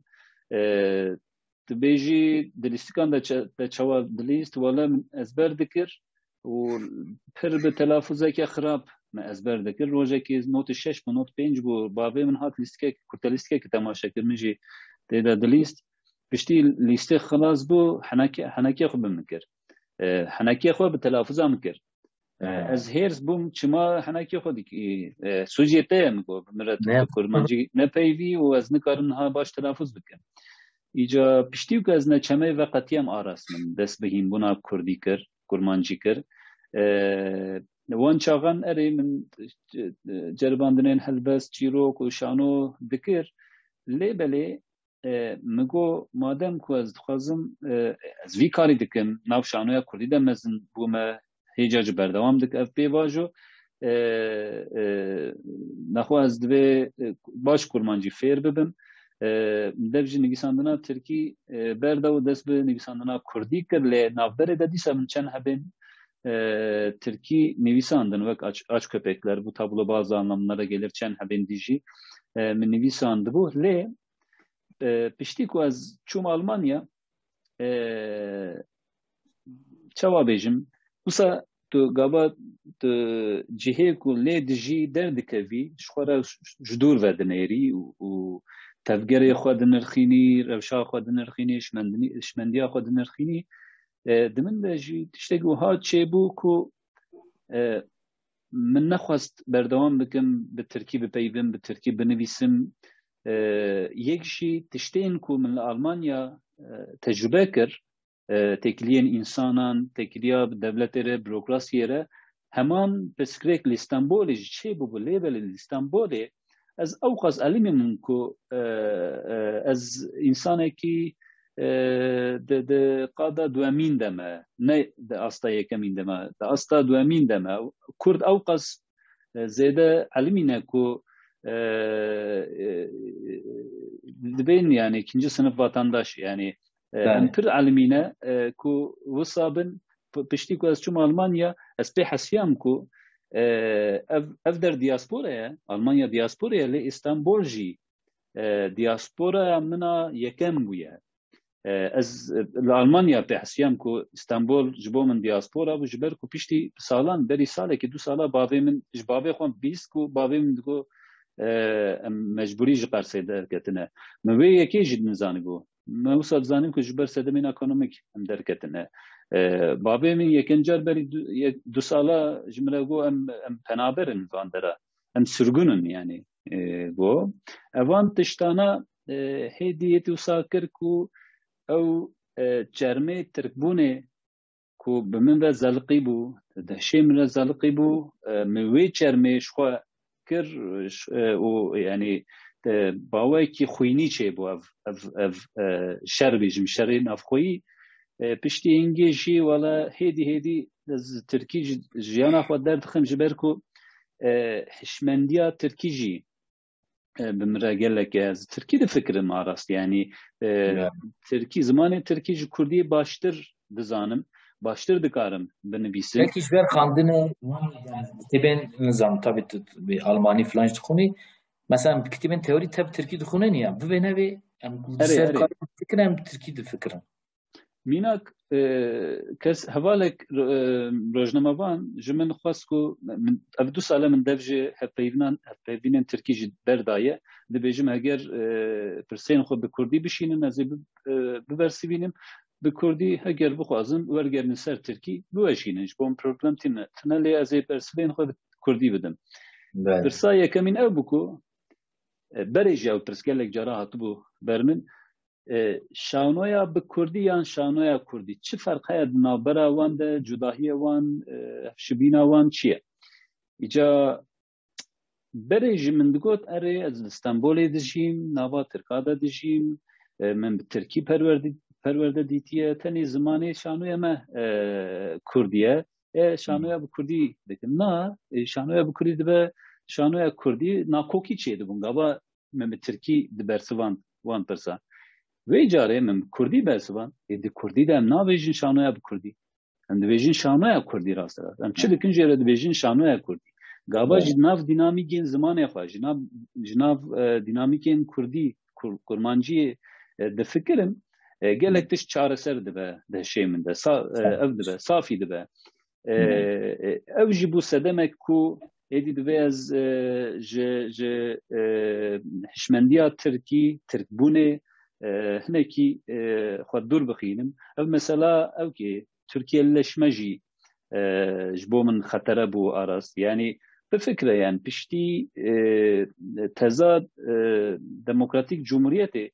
تبيجي دليستكان دا دا تشوا دليست ولا من ازبر ذكر و بر بتلافظه كي خراب ما ازبر ذكر روجا كي نوت شش نوت بينج بو بافي من هات ليستك كنت ليستك تماشا كرمجي دا دليست بشتي ليست خلاص بو حناكي حناكي خو بمكر حناكي خو بتلافظه مكر از هرز بوم چما حناکی خودی که سوژیته میگو مرد کرمانجی نپیوی و از نکارن ها باش تلافظ بکن ایجا پشتیو که از نچمه و قطیم آراس من دست بهیم بنا کردی کر کرمانجی کر وان چاغن اری من جرباندنین هلبس چیروک و شانو دکر لی بلی مگو مادم که از دخوازم از وی کاری دکم ناو شانویا کردی دمزن بومه هیچ بردوام دک اف پی واجو نخو از دوی باش کرمانجی فیر ببم دبجی نگیساندنا ترکی بردو دست به نگیساندنا کردی کر لی نافبره دادی سمن چند هبین ترکی نویساندن وک aç, aç köpekler bu tablo bazı anlamlara gelir çen heben diji من نویساند بو لی پشتی کو از چوم آلمانیا çava bejim Usa tu gaba tu cihe ku lê dijî derdikevî ji xwe re ji dûr ve dinêrî û tevgerê xwe dinirxînî, rewşa xwe dinirxînî, şmendiya xwe dinirxînî di min de jî tiştekî wiha çêbû ku min nexwest berdewam bikim bi Tirkî bipeyvim, bi Tirkî binivîsim yek jî tiştên ku min li Almanya tecrübe kir tekliyen insanan, tekliya devletlere, bürokrasiyere hemen pesikrek İstanbul'e şey bu bu level İstanbul'e az avqas alimim ku az insana ki de de qada duamin deme ne de asta yekemin deme de asta duamin deme Kurd avqas zede alimine ku dibin yani ikinci sınıf vatandaş yani ام پر علمینه کو وصابن پشتی کو از چوم آلمانیا از به حسیام کو اف در دیاسپورا آلمانیا دیاسپورا لی استانبول جی دیاسپورا منا یکم بویا از آلمانیا به حسیام کو استانبول جبو من دیاسپورا و جبر کو پشتی سالان بری ساله که دو ساله باوی من جباوی خوام بیست کو باوی من دو مجبوری جقر سیدر کتنه موی یکی جد نزانی بو ما وصل زانیم که جبر سدمین اکونومیک هم درکتنه بابی من یکنجار بری دو ساله جمله گو ام ام پنابرن واندرا ام سرگونن yani گو اوان تشتانا هدیت وساکر کو او چرمه ترکبونه کو بمن و زلقی بو دهشی من زلقی بو موی چرمه شخوا کر و yani باوی کی خوینی چه بو اف اف اف شر بیجم شرین اف خویی پشتی انگیجی ولا هدی هدی از ترکی جیانا خود درد خم جبر کو هشمندیا ترکی جی بمرا gelek az Türkiye'de fikrim arast yani Türkiye zamanı Türkiye ji Kurdî baştır dizanim baştır dikarım binivîsim. Belki ji ber xandinê kitêbên nizam tabii bir Almanî falan jî dixwînî. Mesela kitêbên teorî teb Tirkî dixwînin ya bi vê nevê em ser karî fikrin em Tirkî difikirin. Mînak kes hevalek rojnamevan ji min xwest ku ev du sala min dev jî hevpeyvînan hevpeyvînên Tirkî jî berdaye dibêjim eger pirsên xwe bi Kurdî bişînin ez ê bibersivînim bi Kurdî heger bixwazin wergerinin ser Tirkî biweşînin ji bo min problem tîne tune lê ez ê bersivên xwe bi Kurdî bidim. Pirsa yekemîn ew bû ku berê jî ew pirsgelek cara hatibû ber min şanoya bi Kurdî yan şanoya Kurdî çi ferq heye di navbera wan de cudahiyê wan şibîna wan çi ye? Îca berê jî min digot erê ez li Stenbolê dijîm nava Tirka de dijîm min bi Tirkî perwerde dîtiye tenê zimanê şanoya me Kurdî ye e şanoya bi Kurdî dikim na şanoya bi Kurdî dibe şanoya Kurdî nakokî çê dibûn gava min bi Tirkî dibersivan wan pirsa. Vê carê min bi Kurdî bersivan ê di Kurdî de em nabêjin şanoya bi Kurdî em dibêjin şanoya Kurdî rast rast em çi dikin jê re dibêjin şanoya Kurdî gava ji nav dînamîkên zimanê xwe ji nav ji nav dînamîkên Kurdî kurmanciyê difikirim gelek tişt çareser dibe dehşê min de ev dibe safî dibe ew jî bû sedemek ku êdî divê ez ji ji hişmendiya Tirkî Tirkbûnê hinekî xwe dûr bixînim ev mesela ew kê Tirkiyeleşme jî ji bo min xetere bû arast yani bifikre yani piştî tezad Demokratîk Cumhuriyetê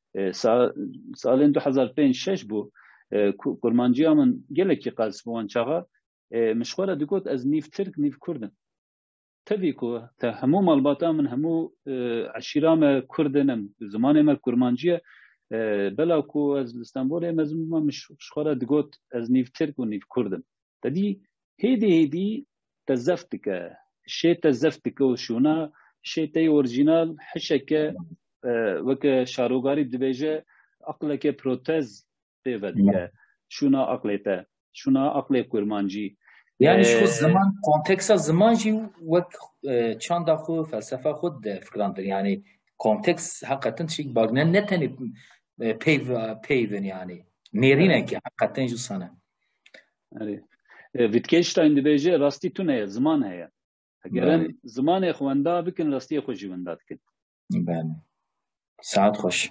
salên du hezar pênc şeş bû kurmanciya min gelekî qas bi wan çaxa min ji xwe re digot ez nîv Tirk nîv Kurdim tevî ku te hemû malbata min hemû eşîra me Kurdin em zimanê me kurmancî ye bela ku ez li Stenbolê mezin bûma min ji xwe re digot ez nîv Tirk û nîv Kurdim tedî hêdî hêdî te zef dike şê te zef dike û şûna şê te orjînal hişeke weke şarogarî dibêje aqleke protez pêve dike şûna aqlê te şûna aqlê kurmancî yani şu zaman konteksta zaman jî wek çanda xwe felsefa xwe de fikrandir yani kontekst hakikaten şey bagnen ne tenê peyv peyvin yani nêrînekî hakikaten jî sana Wittgenstein dibêje rastî tune ye ziman heye eger zimanê xwenda bikin rastiyê xwe jî wenda dikin. Saat hoş.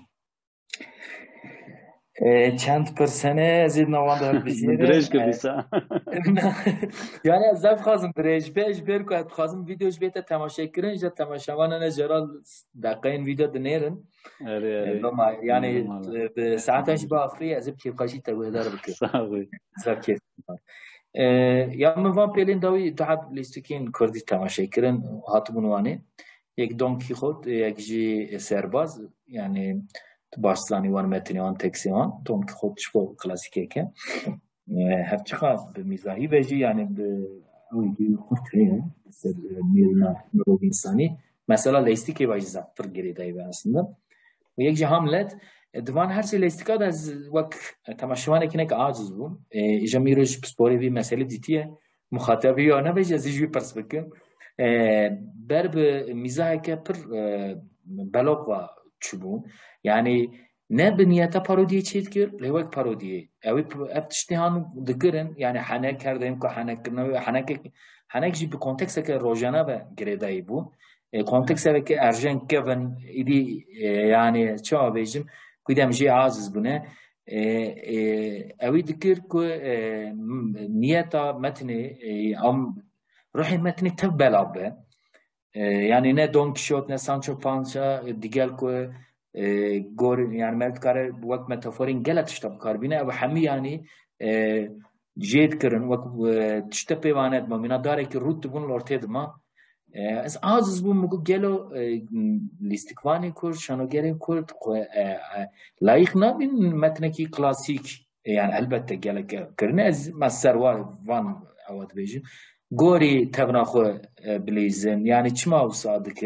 Çend persene zid navan da bijere. Dirêj kibîsa. Yani ez zevk xwazim dirêj bê ji ber ku ez dixwazim vîdeo ji bê te temaşe kirin ji temaşevanan ez jara deqeyên vîdeo dinêrin. Yani bi saetan jî bi axirî ez ê kêfxweşî te guhdar bikim. Zevk kêf. Ya min van pêlên dawî duhet lîstikên Kurdî temaşe kirin hatibûn wanê. Yek Don Quixote yek jî serbaz yani başlanî wan metinê wan teksê wan Don Quixote ji bo klasîkek e hevçiqa bi mîzahî ve jî yani bi ew xurt heye ser mêrina mirovî însanî mesela lêstikê ve jî pir girêdayî ve aslında yek jî Hamlet divan her şey lêstika da ez wek temaşevanekî nek aciz bûm îja mîro ji pisporê vî meselê dîtiye muxatabî ya nebêje ez ê jî wî pirs bikim ber bi mîzaheke pir belok ve çûbûn yani ne bi niyeta parodiyê çê dikir lê wek parodiyê ew ev tiştê han dikirin yani henek her deyim ku henekkirina henekek henek jî bi konteksteke rojana ve girêdayî bû konteksteke erjeng kevin îdî yani çawa bêjim ku dem jî aciz bûne ewî dikir ku niyeta metinê am ruhê metinê tev belav be yani ne Don Quixote ne Sancho Panza digel ku gor yani mert kare wek metaforên gelek tişta bikarbîne ew hemî yani jê dikirin wek tişta pêvan etma mîna darekî rût dibûn ortê dima ez aciz bûm gelo lîstikvanê Kurd şanogerên Kurd layık nabin metnekî klasîk yani elbette gelek kirine ez me serwar van ew dibêjim gorî tevna xwe bilêzin yani çima wisa dikin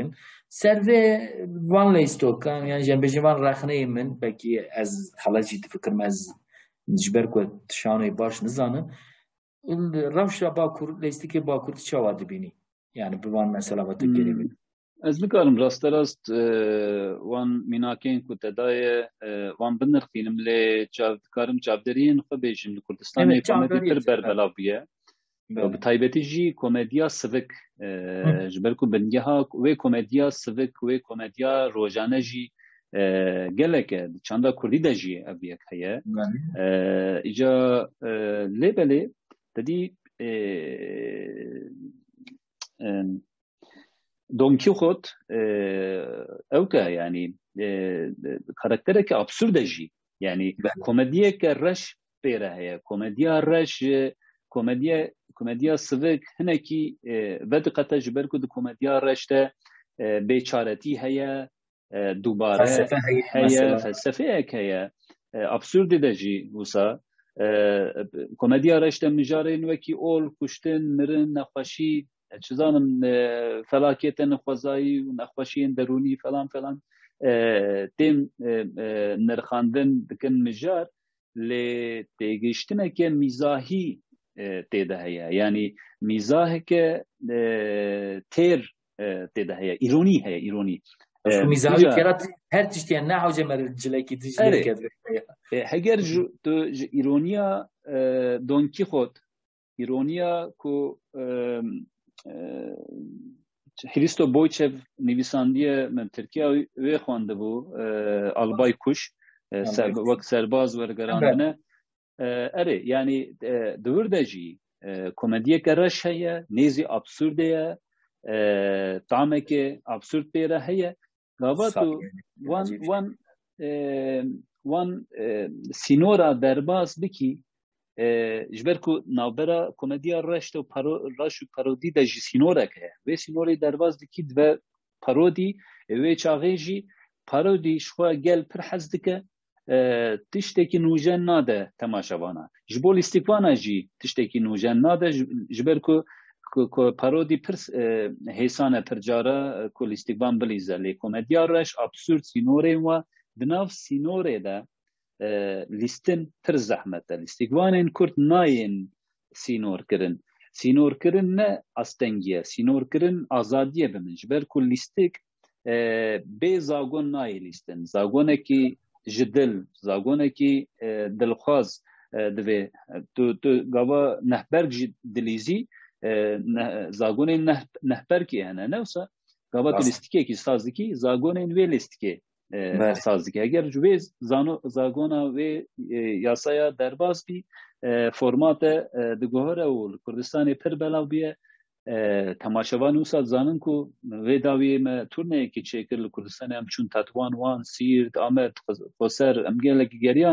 سروی وان لیستوکان یعنی جنبه جوان رخنه من بکی از حالاجی فکرم از جبر کو شانوی باش نزانم روش باکور لیستی که باکور چه بینی yani bu van mesela vatı Hmm. gelebilir. Ez bikarim rasta rast e, wan minakên ku te daye e, wan binirxînim lê çav dikarim çavderiyên xwe bêjim li Kurdistanê Evet, komedî çavderiye pir çav- berbelav bûye. Böyle. Bi taybetî jî komediya sivik e, Hı. ji ber ku bingeha wê komediya sivik wê komediya rojane jî e, gelek e di çanda Kurdî de jî ev yek heye. Yani, E, îca e, lêbelê tedî e, e, Don Quixote ew ke yani karaktereke absurde jî yani böyle. komediyeke reş pêre heye komediya reş komediya komediya sivik hinekî vediqete ji ber ku di komediya reş de bêçaretî heye dubare Felsefe heye heye mesela. felsefeyek heye absurde de jî wisa komediya reş de mijarên wekî ol kuştin mirin nexweşî çi zanim felaketên xwezayî û nexweşiyên derûnî falan falan tên nirxandin dikin mijar lê têgihiştineke mîzahî tê de heye yani mîzaheke têr tê de heye îronî heye îronî Şu mizahi kerat her tiştiyen ne hoca mercileki tiştiyen kedre. heger tu ji îroniya Don Quixote îroniya ku Hristo Boyçev nivîsandiye min Tirkiye wê xwendibû Albay Kuş wek serbaz wergerandine erê yani di wir de jî komediyeke reş heye nêzî absurde ye tamekê absurd pêre heye gava tu wan wan wan sînora derbas bikî ji ber ku navbera komediya reş de reş û parodî de jî sînorek heye vê sînorê derbas dikî dibe parodî wê çaxê jî parodî ji xwe gel pir hez dike tiştekî nûjen nade temaşevana ji bo lîstikvana jî tiştekî nûjen nade ji ber ku parodî pir hêsan e pir cara ku lîstikvan bilîze lê komediya reş absûrd sînorên we di nav sînorê de lîstin pir zehmet e lîstikvanên Kurd nayên sînor kirin sînor kirin ne astengî ye sînor kirin azadiye bimin ji ber ku lîstik bê zagon nayê lîstin zagonekî ji dil zagonekî dilxwaz divê tu tu gava nehberk jî dilîzî zagonên nehberkî hene ne wisa gava tu lîstikekî saz dikî zagonên wê lîstikê saz dike eger ji wê zagona wê yasaya derbas bî formate diguhere û li Kurdistanê pir belav bîye temaşevan wisa zanin ku vê dawiyê me turneyekî çêkir li Kurdistanê em çûn Tetwan Wan Siirt Amed Qoser em gelekî geriyan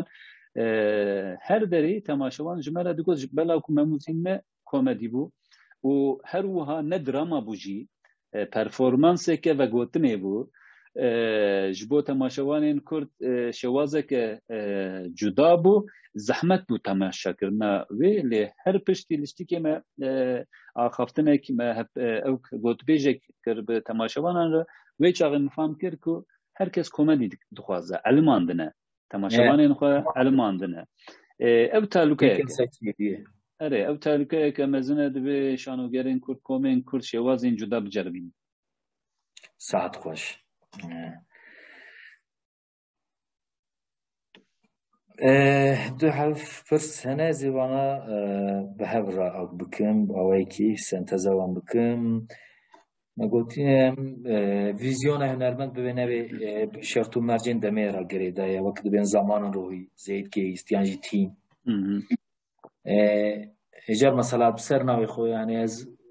her derê temaşevan ji me re digot belav ku memûzîn me komedî bû û her wiha ne drama bû jî performanseke vegotinê bû ji bo temaşevanên Kurd şewazeke cuda bû zehmet bû temaşakirina wê lê her piştî lîstikê me axaftinek me ew gotbêjek kir bi temaşevanan re wê çaxê min fam kir ku herkes komedî dixwaze elim andine temaşevanên xwe elim andine ew talûkeyek erê ew talûkeyeke mezin e divê şanogerên Kurd komên Kurd şewazên cuda biceribînin saat xweş du hef pirs hene zîvana bi hev re ew bikim awayekî senteza wan bikim me gotiye vîzyona hunermend bibe nevê şert û mercên demê re girê daye wek dibên zamanên rohî zêdgehîstiyan jî tîn hejar mesela bi ser navê xwe yani ez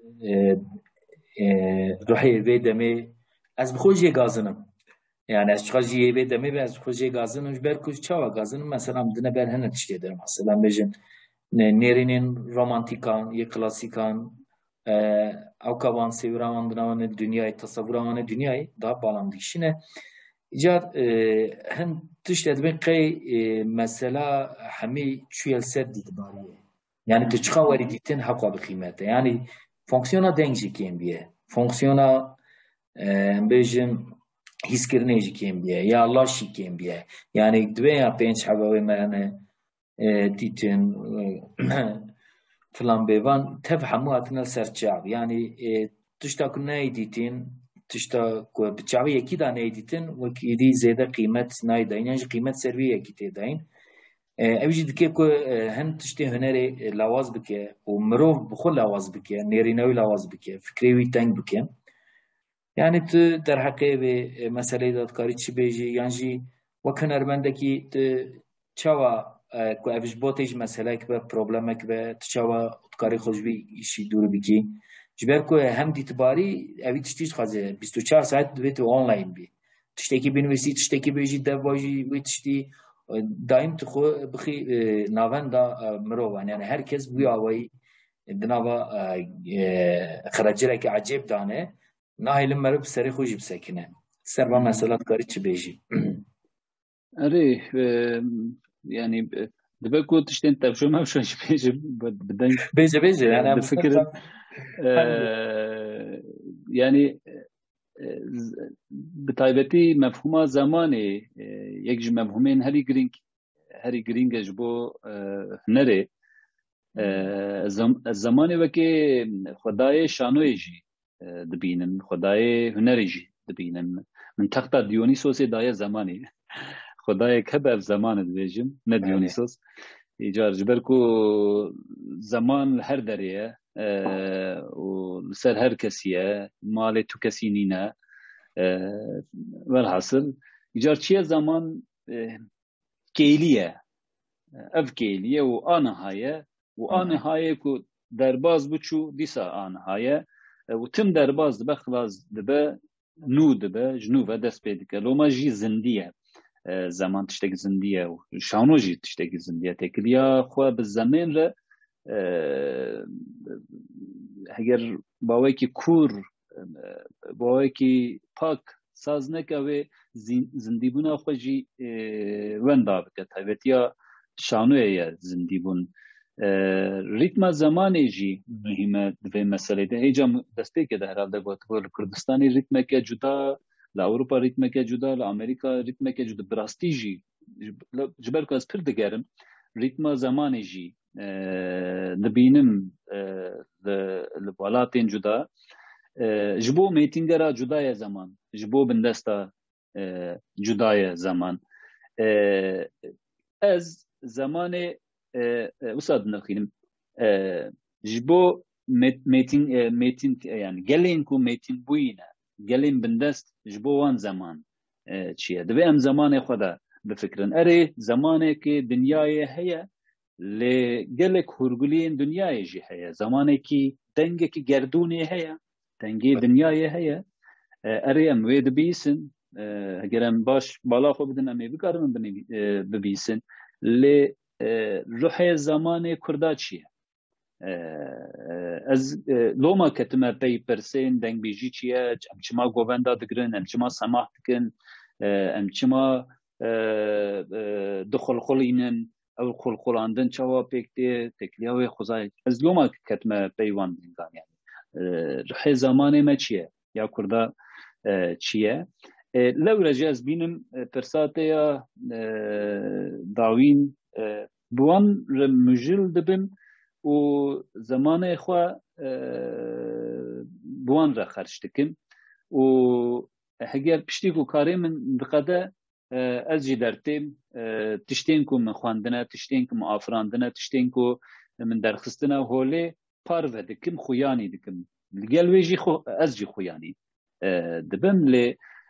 rohê vê demê ez bi xwe jê gazinim yani ez çiqa jî vê demê ez bi xwe jê gazinim ji ber ku çawa gazinim mesela dine ber hene tiştê derim mesela bêjin nêrînên romantîkan yê klasîkan ew ka wan sêwira wan di nava dunyayê tesewûra wan ê dunyayê daha balam dikişîne îcar hin tiştê dibin qey mesela hemî çûyê li ser dîtbariyê yani tu çiqa werî dîtin heqwa bi qîmet e yani fonksiyona deng jî kêm bîye fonksiyona بيجم هیسکرنه جی کم بیه یا لاشی کم بیه یعنی دوی یا پنج حباوی منه دیتن فلان بیوان تف همو اتنال سرچاو یعنی تشتا کنه دیتن تشتا بچاوی یکی دانه دیتن وکی دی زیده قیمت نای داین یعنی قیمت سروی یکی تی داین اویجی دکه که هم تشتی هنری لواز بکه و مروف بخو لواز بکه نیرینوی لواز بکه فکریوی تنگ بکه yani tu derheqê vê meseleyê dadkarî çi bêjî yan jî wek hunermendekî tu çawa ku ev ji bo tê ji meselek be problemek be tu çawa dikarî xwe ji vî îşî dûr bikî ji ber ku hem dîtibarî evî tiştî dixwaze bîst û çar saet divê tu online bî tiştekî binivîsî tiştekî bêjî dev jî wê tiştî daîm tu xwe bixî navenda mirovan yani herkes wî awayî di nava xerecirekî ecêb dane ناهیلم مرد سری خوشی بسکنه سر با مسئلات کاری چی بیجی اره yani demek ki işte tavşan mavşan بیجی بدن بیجی بیجی yani fikir yani بتایبەتی مفهوما زمانی یک جمع مفهومین هری گرینگ هری گرینگش بو هنره زمانی وکی خدای شانوی جی دبینن خدای هنری جی دبینن من تختا دیونیسوس دای زمانی خدای کبر زمان دبیجم نه دیونیسوس ایجار جبر کو زمان هر دریه و سر هر کسیه مال تو کسی نینه والحاصل ایجار چیه زمان کیلیه اف کیلیه و آنهایه و آنهایه کو درباز بچو دیسا آنهایه و تم درباز دبه خلاص دبه نو دبه جنو و دست پیدکه لوما جی زندیه زمان تشتگی زندیه و شانو جی تشتگی زندیه تکلیا خواه بالزمان را اگر باوی که کور باوی که پاک ساز نکه و زندیبون خواه جی وندا بکه تایوتیا شانوه یا زندیبون ریتم زمانی جی مهمه دوی مسئله ده هیجا دست پیکه ده herhalde گوتگو لکردستانی ریتمه که جدا لأوروپا ریتمه که جدا لأمریکا ریتمه که جدا براستی جی جبر که از پر دگرم ریتم زمانی جی نبینم لبالاتین جدا جبو میتینگرا جدای زمان جبو بندستا جدای زمان از زمان استاد نخیلم جبو میتین میتین yani gelin ku metin buyna gelin bindest jbo wan zaman çiye debe em zamanê xwe de bifikirin erê zamanekî dinyayê heye lê gelek hûrguliyên dinyayê jî heye zamanekî dengekî gerdûnê heye dengê dinyayê heye erê em wê dibîsin eger em baş bala xwe bidin em ê bikarin bibîsin lê ruhê zamanê Kurda çi ye ez loma ketime pey pirsên dengbêjî çi ye em çima govenda digirin em çima semah dikin em çima dixulxulînin ew xulxulandin çawa pêk tê tekliya wê xwezayê ez loma ketime pey wan dingan yani ruhê zamanê me çi ye ya Kurda çi ye lewre jî ez bînim pirsatê ya dawîn بوان را مجل دبم و زمان خوا بوان را خرج دکم و اگر پشتی کو کاری من بقدر از جی درتیم تشتین کو من خواندنه تشتین کو معافراندنه تشتین کو من درخستنه هولی پار و دکم خویانی دکم لگل ویجی خو از جی خویانی دبم لی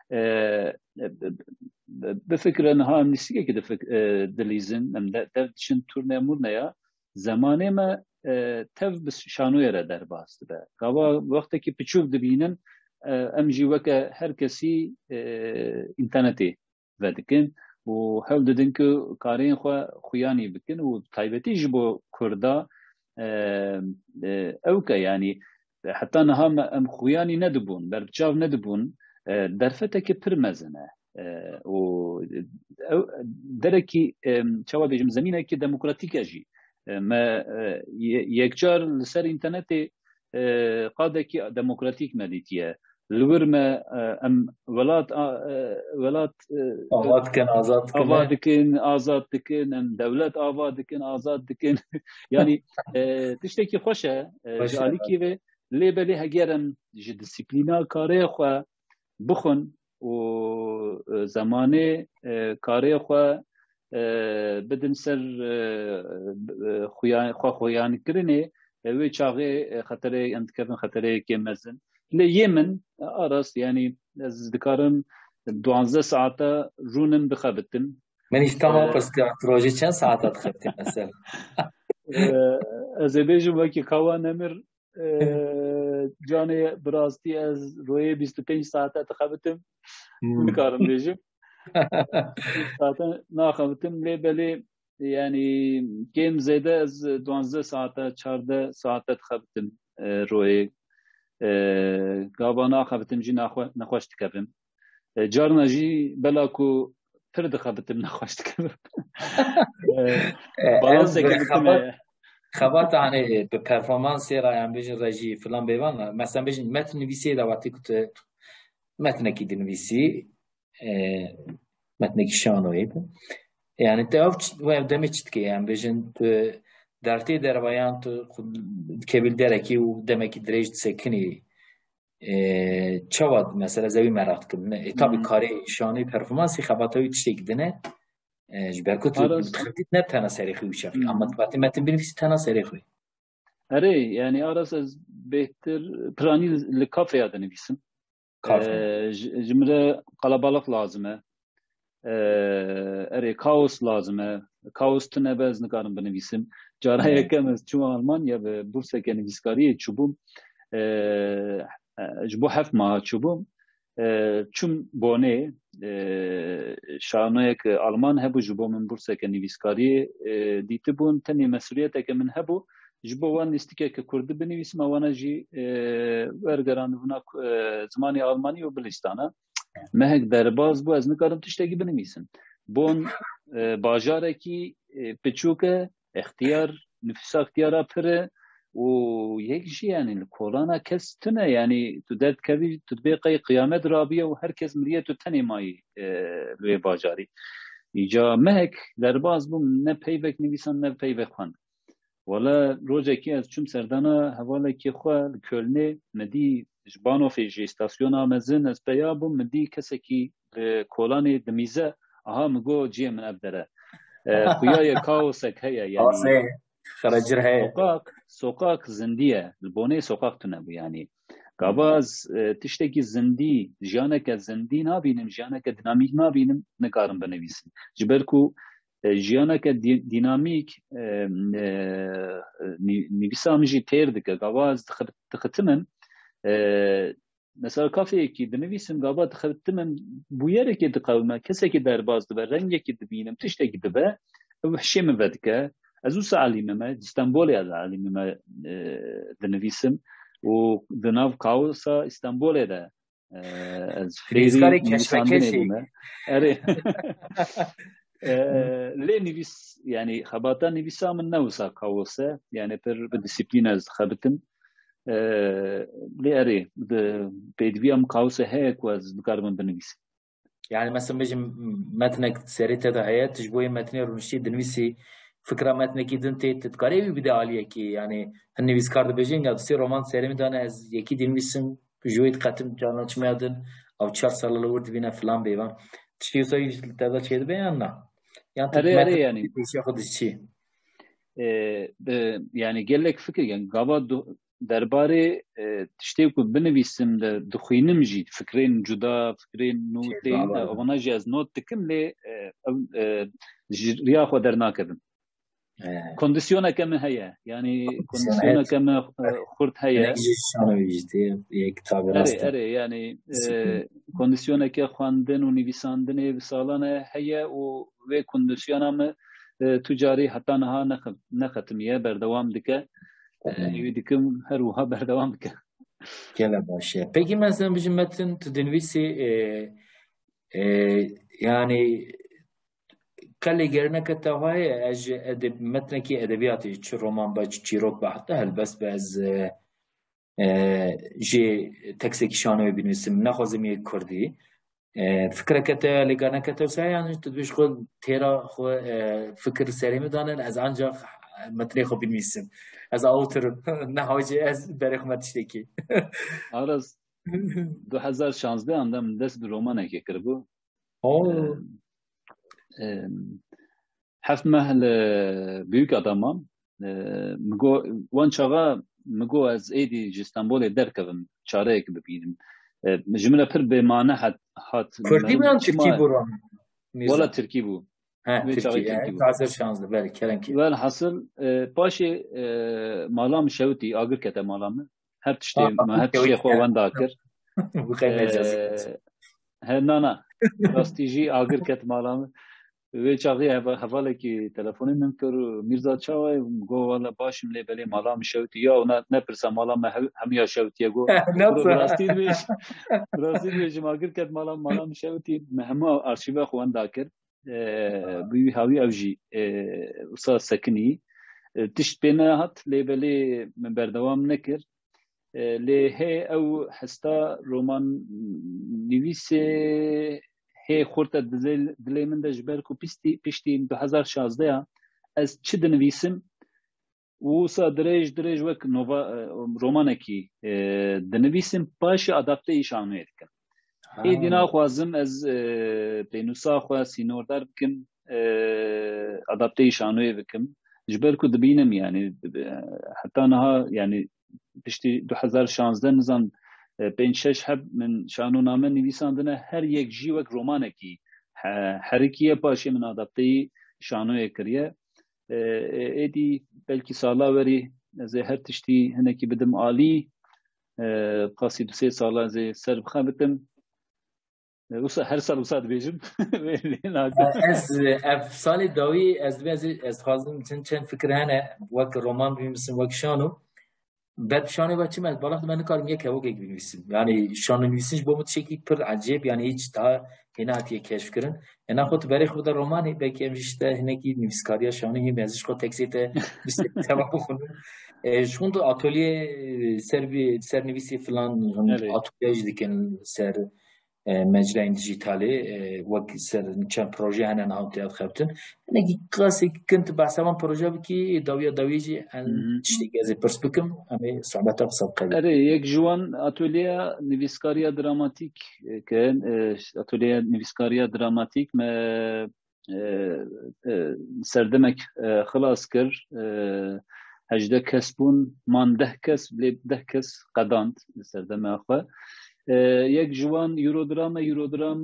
بفکر انها امنیسیه که دلیزن ام دردشن تورنه مورنه یا زمانه ما تف بس شانوی را در باست به قوا وقتی که پچوک دبینن ام جی وکه هر کسی اینترنتی ودکن و حال دادن که کارین خو خویانی بکن و تایبتی جبو کردا او که یعنی حتی نها ام خویانی ندبون برچاو ندبون درفته که پر مزنه و درکی چوا بیجم زمینه که دموکراتیکه جی ما یکجار لسر اینترنت قاده که دموکراتیک مدیتیه لورما ام ولات ولات آواد کن آزاد کنه آباد دکن آزاد دکن ام دولت آباد دکن آزاد دکن یعنی تشتکی خوشه جالی کی و لیبلی هگرم ج دیسیپلینا کاری خو بخون و زمانه کاری خو بدن سر خویان خو خویان کرنه و چاقه خطره انتکارن خطره که مزن لیمن آراست یعنی از دکارم دوازده ساعته رونم بخابتم من اشتما پس که روزی چند ساعت خفتیم مثلا از بیشتر وقتی کاوا نمر جانی براستی از روی بیست و پنج ساعته تخابتم نکارم بیشتر ساعته نخابتم لی بله یعنی کم زیاده از دوازده ساعته چهارده ساعته تخابتم روی گاوا نخابتم جی نخواش تکبم جارنا جی بلاکو پر دخابتم نخواش تکبم بالانس کبتم خبات يعني بperformans رايان بيجن رجي فلان بيبان مثلا بيجن متن نویسی دعوتی كنت متن كي دنویسی متن كي شانوي يعني تعرف وين دمجت كي يعني بيجن درتي دربيان تو كبيل دركي ودمكي دريج تسكني چواد مثلا زوی مرات کردن تابی کاری شانی پرفورمانسی خباتایی تشتیک دنه جبرکو تو خدیت نه تنها سری خوی شافی اما وقتی متن بنویسی تنها سری خوی اره یعنی آراس از بهتر پرانی لکافه یاد نویسم جمله قلبالق لازمه اره کاوس لازمه کاوس تنه باز نکارم بنویسم جاره یکم از چون آلمانیا به بورس کنویسکاری چوبم جبو هفت ماه چوبم چون بونه شانوی که آلمان هبو جبو من بورس کنویسکاری دیت بون تنی مسئولیت که من هبو جبو وان استیکه که کرد بنویسم وانا جی ورگران بنا زمانی آلمانی و بلستانه مهک درباز بو از نکارم تشتگی بنویسم بون باجاره کی پچوکه اختیار نفس اختیارا پره و یک جی یعنی کرونا کس تنه یعنی تو درد کردی تو بیقی قیامت رابیه و هر کس مریه تو تنی مایی روی باجاری ایجا مهک درباز بوم نه پیوک نویسان نه پیوک خوان ولا روزه کی از چون سردانا حواله کی خو کلنه مدی جبانو فی جستاسیون آمزن از پیابو مدی کسی کی کولانی دمیزه آها مگو جی من ابدره خویای کاوسک هیا یعنی خرجر هي سوقاق سوقاق زندية البوني سوقاق تنبو يعني قاباز تشتكي زندي جانك زندي نابينم جانك ديناميك نابينم نقارن بنويسن جبركو جانك ديناميك نويسا مجي تير دكا قاباز تختمن مثلا کافی کی دنویسم قابا تختمن بویره کی دقومه کسی کی درباز دبه رنگ کی دبینم تشتكي دبه وحشي مبدكه از اوس علیمه ما استانبول از علیمه ما دنویسم و دناو کاوسا استانبول ده از فریزگاری کشمکشی اره لی نویس یعنی خباتا نویسا من نوسا کاوسا یعنی پر بدیسیپلین از خبتم لی اره پیدویم کاوسا هیک و از دکارمون بنویسم يعني مثلا بيجي متنك سريته ده هي تجبوي متني رونشي دنويسي فكرة متنكي دنتي تتقاري بدا عليا كي يعني النويس كارد بيجين قاعد تصير رومان سيري مدانا از يكي دنويسم جويت قاتم جانا چميادن او چهار سال لورد بينا فلان بيبان تشتيو سوي تادا چيد بيان نا يعني اري اري يعني تشي خودش چي يعني قال لك فكر يعني قابا درباره تشتي کو بنویسم د دخوینم جی فکرین جدا فکرین نوتین اونا جی از نوت تکم لی ریا خو درنا کردم كونديسيونا كما هي يعني كونديسيونا كما خرط هي اري اري يعني كونديسيونا كي خواندن و نویساندن بسالانه هي و و كونديسيونا ما تجاري حتى نها نختميه بردوام دكه يدكم هروها بردوام دكه كلا باشه peki مثلا بيجي متن تدنويسي يعني کلی گرنه که تاهای از ادب متن کی ادبیاتی چه رمان با چه چیروک با حتی هل بس باز جی تکسی کشانه بینویسم نخوازم یک کردی فکر کته لگانه کته سعی یعنی تدبیش خود تیرا خو فکر سری میدانن از آنجا متن خو بینویسم از آوتر نهایجی از برای خو متشتکی آراز دو هزار و شانزده اندام دست به رومانه که کربو هفت محل büyük adamam مگو وان چاغا مگو از ایدی جستانبول درکم چاره که ببینم جمله پر به معنی هات هات کردی میان ترکی برام ولا ترکی بو ها ترکی هزار شانزده بله کردن کی ولی حاصل پاشی مالام شوتی آگر کته مالام هر تشتی ما هر تشتی خو وان داکر بخیر مجازی هر نه نه راستیجی آگر کت مالام و چاقی حواله کی تلفنی نمیکر میرزا چاوی گو والا باشم لی بلی مالام شوتی یا نه نپرسم مالام همیا شوتی گو راستی بیش راستی بیش آگر کت مالام مالام شوتی مهما آرشیو خوان داکر بی هاوی اوجی وسا سکنی تشت بنا هات لی بلی من بردوام نکر لی هی او هستا رومان نویسه هی خورت دل دلی من دجبر کو پیستی پیشتی دو هزار و شانزده از چه دنویسم وسا درج درج وک نووا رومانه کی دنویسم باش ادابته ایشانه کن ای دینا خوازم از پینوسا خوا سینوردار بکم ادابته ایشانه بکم جبر کو دبینم یعنی حتی نها یعنی پشتی دو هزار و شانزده نزان پنج شش هب من شانو نامه نویساندنه هر یک جی وک رومانه کی حرکیه پاشه من ادابته شانو کریه ایدی بلکی سالا وری از هر تشتی هنکی بدم عالی قاسی دو سه سالا از سر بخابتم وسا هر سال وسا دبیجم از اف سال داوی از دو از خازم چند چند فکر هنه وک رومان بمیسم وک شانو بعد شانو بچه من بالا من کارم یک هوا گیگ بمیسم یعنی شانو نویسنش با مت شکلی پر عجیب یعنی هیچ تا هنا اتیه کشف کردن انا خود برای خود رومانی بلکه امشته هنگی نویسکاریا شانو هم ازش خود تکسیت بیست تمام بخونم شون تو اتلیه سروی سرنویسی فلان اتلیه دیگه سر مجرای دیجیتالی وقت سر چند پروژه هنن هاوتیات خبرتن نگی قاسی کنت بحثم پروژه بکی داویا داویجی ان تشتی گازی پرس بکم اما صعوبات اقصاد قبل. اره یک جوان اتلیه نویسکاریا دراماتیک که اتلیه نویسکاریا دراماتیک ما سردمک خلاص کر هجده کس بون من ده کس لی ده کس قداند سردم آخه یک جوان یورودرام یورودرام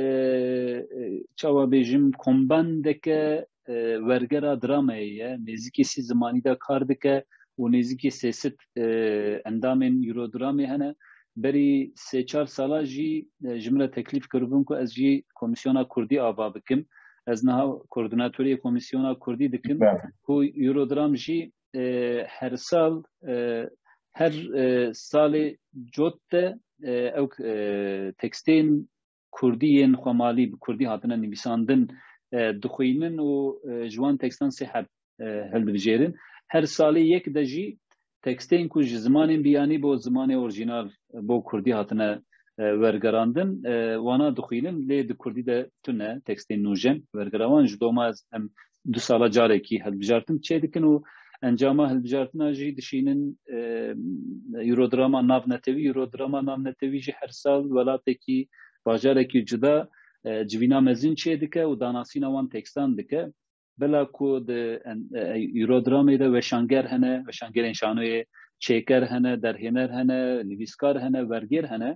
چاوا بیجم کمبند که ورگرا درامایه نزدیکی سی زمانی دا کار دکه و نزدیکی سیست اندامین یورودرامی هنه بری سه چار سالا جی جمله تکلیف کردم که از جی کمیسیونا کردی آوا بکم از نه کوردیناتوری کمیسیونا کردی دکم که یورودرام جی هر سال هر سال جوته او تکستین کردیین خمالی کردی هاتنه نویساندن دخوینن و جوان تکستان سحب هل بجیرن هر سالی یک دجی تکستین کو زمان بیانی بو زمان اورجینال بو کردی هاتنه ورگراندن وانا دخوینن لی د کردی ده تونه تکستین نوجن ورگراوان جدوما از دو سالا جاره کی هل بجارتن چه دکن و انجام هالبجارتنا جي دشينن يورودراما ناف نتوي يورودراما ناف نتوي جي هر سال ولاتكي باجاركي جدا جوينا مزين چه دكه و داناسينا وان تكستان دكه بلا كو د يورودراما ده وشانگر هنه وشانگر انشانوي چيكر هنه درهنر هنه نويسكار هنه ورگر هنه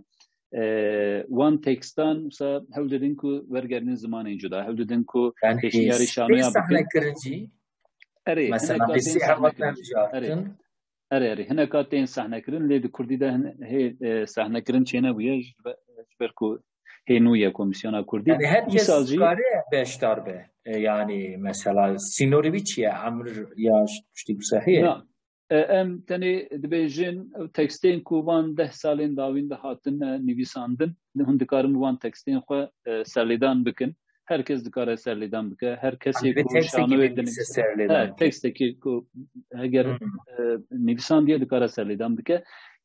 وان تكستان سا هولدن كو ورگرن زمان جدا هولدن كو اشياري شانوي ابي اره مثلا بسی حوات نمیجاتن اره اره هنه کاتین صحنه کرن لید کردی ده هی صحنه کرن چینه بویه جبر کو هی نویه کمیسیونا کردی یعنی هر کس کاری بیشتر به یعنی مثلا سینوری چیه عمر یا شتی بسحیه نه ام تنی دبیجن تکستین کو وان ده سالین داوین ده هاتن نویساندن هند کارم وان تکستین خو سرلیدان بکن herkes dikare serlidan bike herkesi ku şanı ve serlidan teksteki ku eğer nivisan diye dikare serlidan bike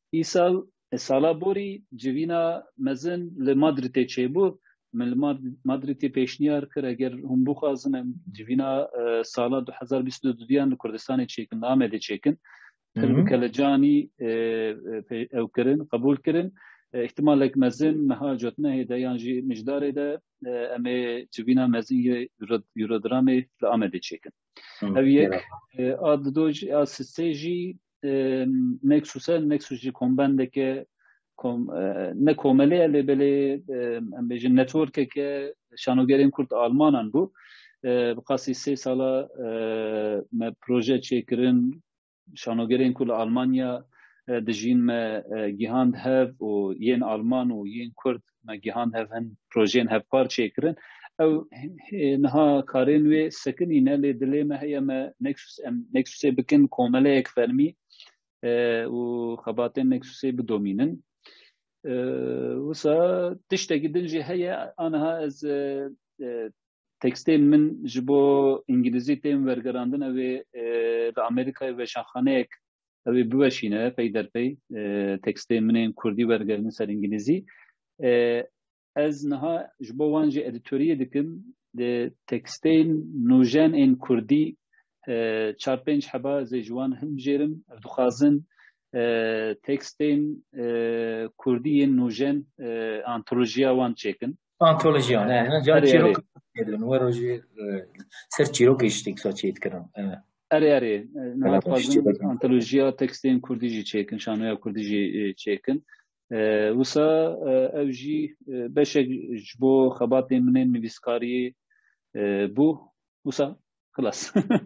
İsal sala borî civîna mezin li Madridê çêbû min li Madridê pêşniyar kir eger hûn bixwazin em civîna sala du hezar bîst û duyan li Kurdistanê çêkin, li Amedê çêkin xil bi kelecanî ew kirin, qebûl kirin. İhtimalek mezin meha cotnehê de yan jî mijdarê de em ê civîna mezin yê Eurodramê li Amedê çêkin. Ev yek a dido jî a sê jî Nexus e Nexus jî kombendeke ne komele lê belê em bêjin networkeke şanogerên Kurd Almanan bû. Bi qasî sê sala me proje çêkirin şanogerên ku li Almanya dijîn me gihand hev û yên Alman û yên Kurd me gihand hev hin projeyên hevpar çêkirin. Ew niha karên wê sekinîne lê dilê me heye me Nexus em Nexusê bikin komeleyek fermî û xebatên Nexusê bidomînin. Wisa tiştekî din jî heye aniha ez tekstên min ji bo îngilîzî tên wergerandin ew ê li Amerîkayê weşanxaneyek ew ê biweşîne pey derpey tekstên min ên Kurdî wergerinin ser îngilîzî. Ez niha ji bo wan jî edîtoriyê dikim de tekstên nûjen ên Kurdî çar pênc heba ez ê ji wan hilbijêrim. Ev dixwazin tekstên Kurdî yên nûjen antolojiya wan çêkin. Antolojiya ne? Can çîrok edin. Wero jî ser çîrokê jî teksta çê dikirin. Erê erê. Niha dixwazin antolojiya tekstên Kurdî jî çêkin, şanoya Kurdî jî çêkin. Wisa ew jî beşek ji bo xebatên min ên nivîskariyê bû. Wisa xilas.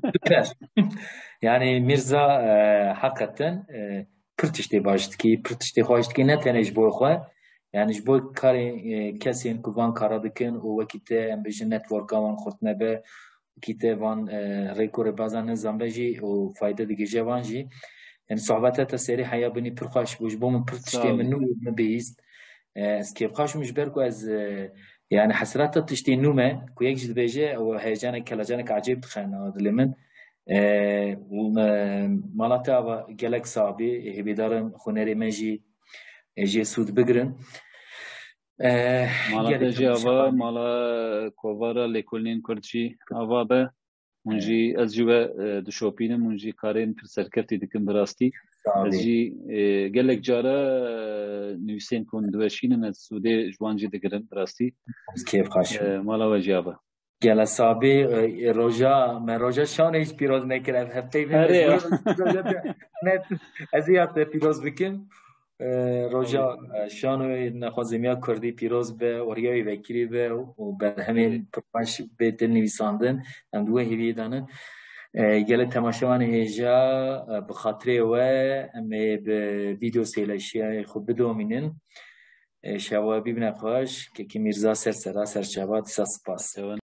Yani Mirza hakikaten pir tiştê baş dikî, pir tiştê xweş dikî ne tenê ji bo xwe. Yani ji bo karê kesên ku van kara dikin û wekî te em bêjin networka wan xurt nebe, wekî te van rêkorê bazan nizam be jî û fayde digêje wan jî. Yani sohbeta te serî heya binî pir xweş bû. Ji bo min pir tiştê min nû min bihîst. Ez kêfxweşim ji ber ku ez yani hesreta tiştê nû me ku yek jî dibêje ew heyecanek kelecanek acêb dixeyne dilê min. Mala te ava gelek sabî hêvîdarim hunerê me jî jê sûd bigirin. Mala te jî ava mala kovara lêkolînên Kurd jî ava be. Hûn jî ez jî we dişopînim, hûn jî karên pir serkeftî dikin bi rastî. Ez jî gelek cara nivîsên ku hûn diweşînin ez sûdê ji wan jî digirim bi rastî. Kêfxweş. Mala we jî ava. Gele sabî roja me roja şanê hiç pîroz nekir ev hepteyî ez ê ya te pîroz bikim. Roja şanoyê nexwazîmiya Kurdî pîroz be, weriyayê vekirî be û berhemên pir xweş bê din nivîsandin em di wê hêviyê danin. Gelek temaşevanê hêja bi xatirê we em ê bi vîdeo sêleşiyayê xwe bidomînin. Şewa bibine xweş, kekî Mirza ser sera ser çavat dîsa spas.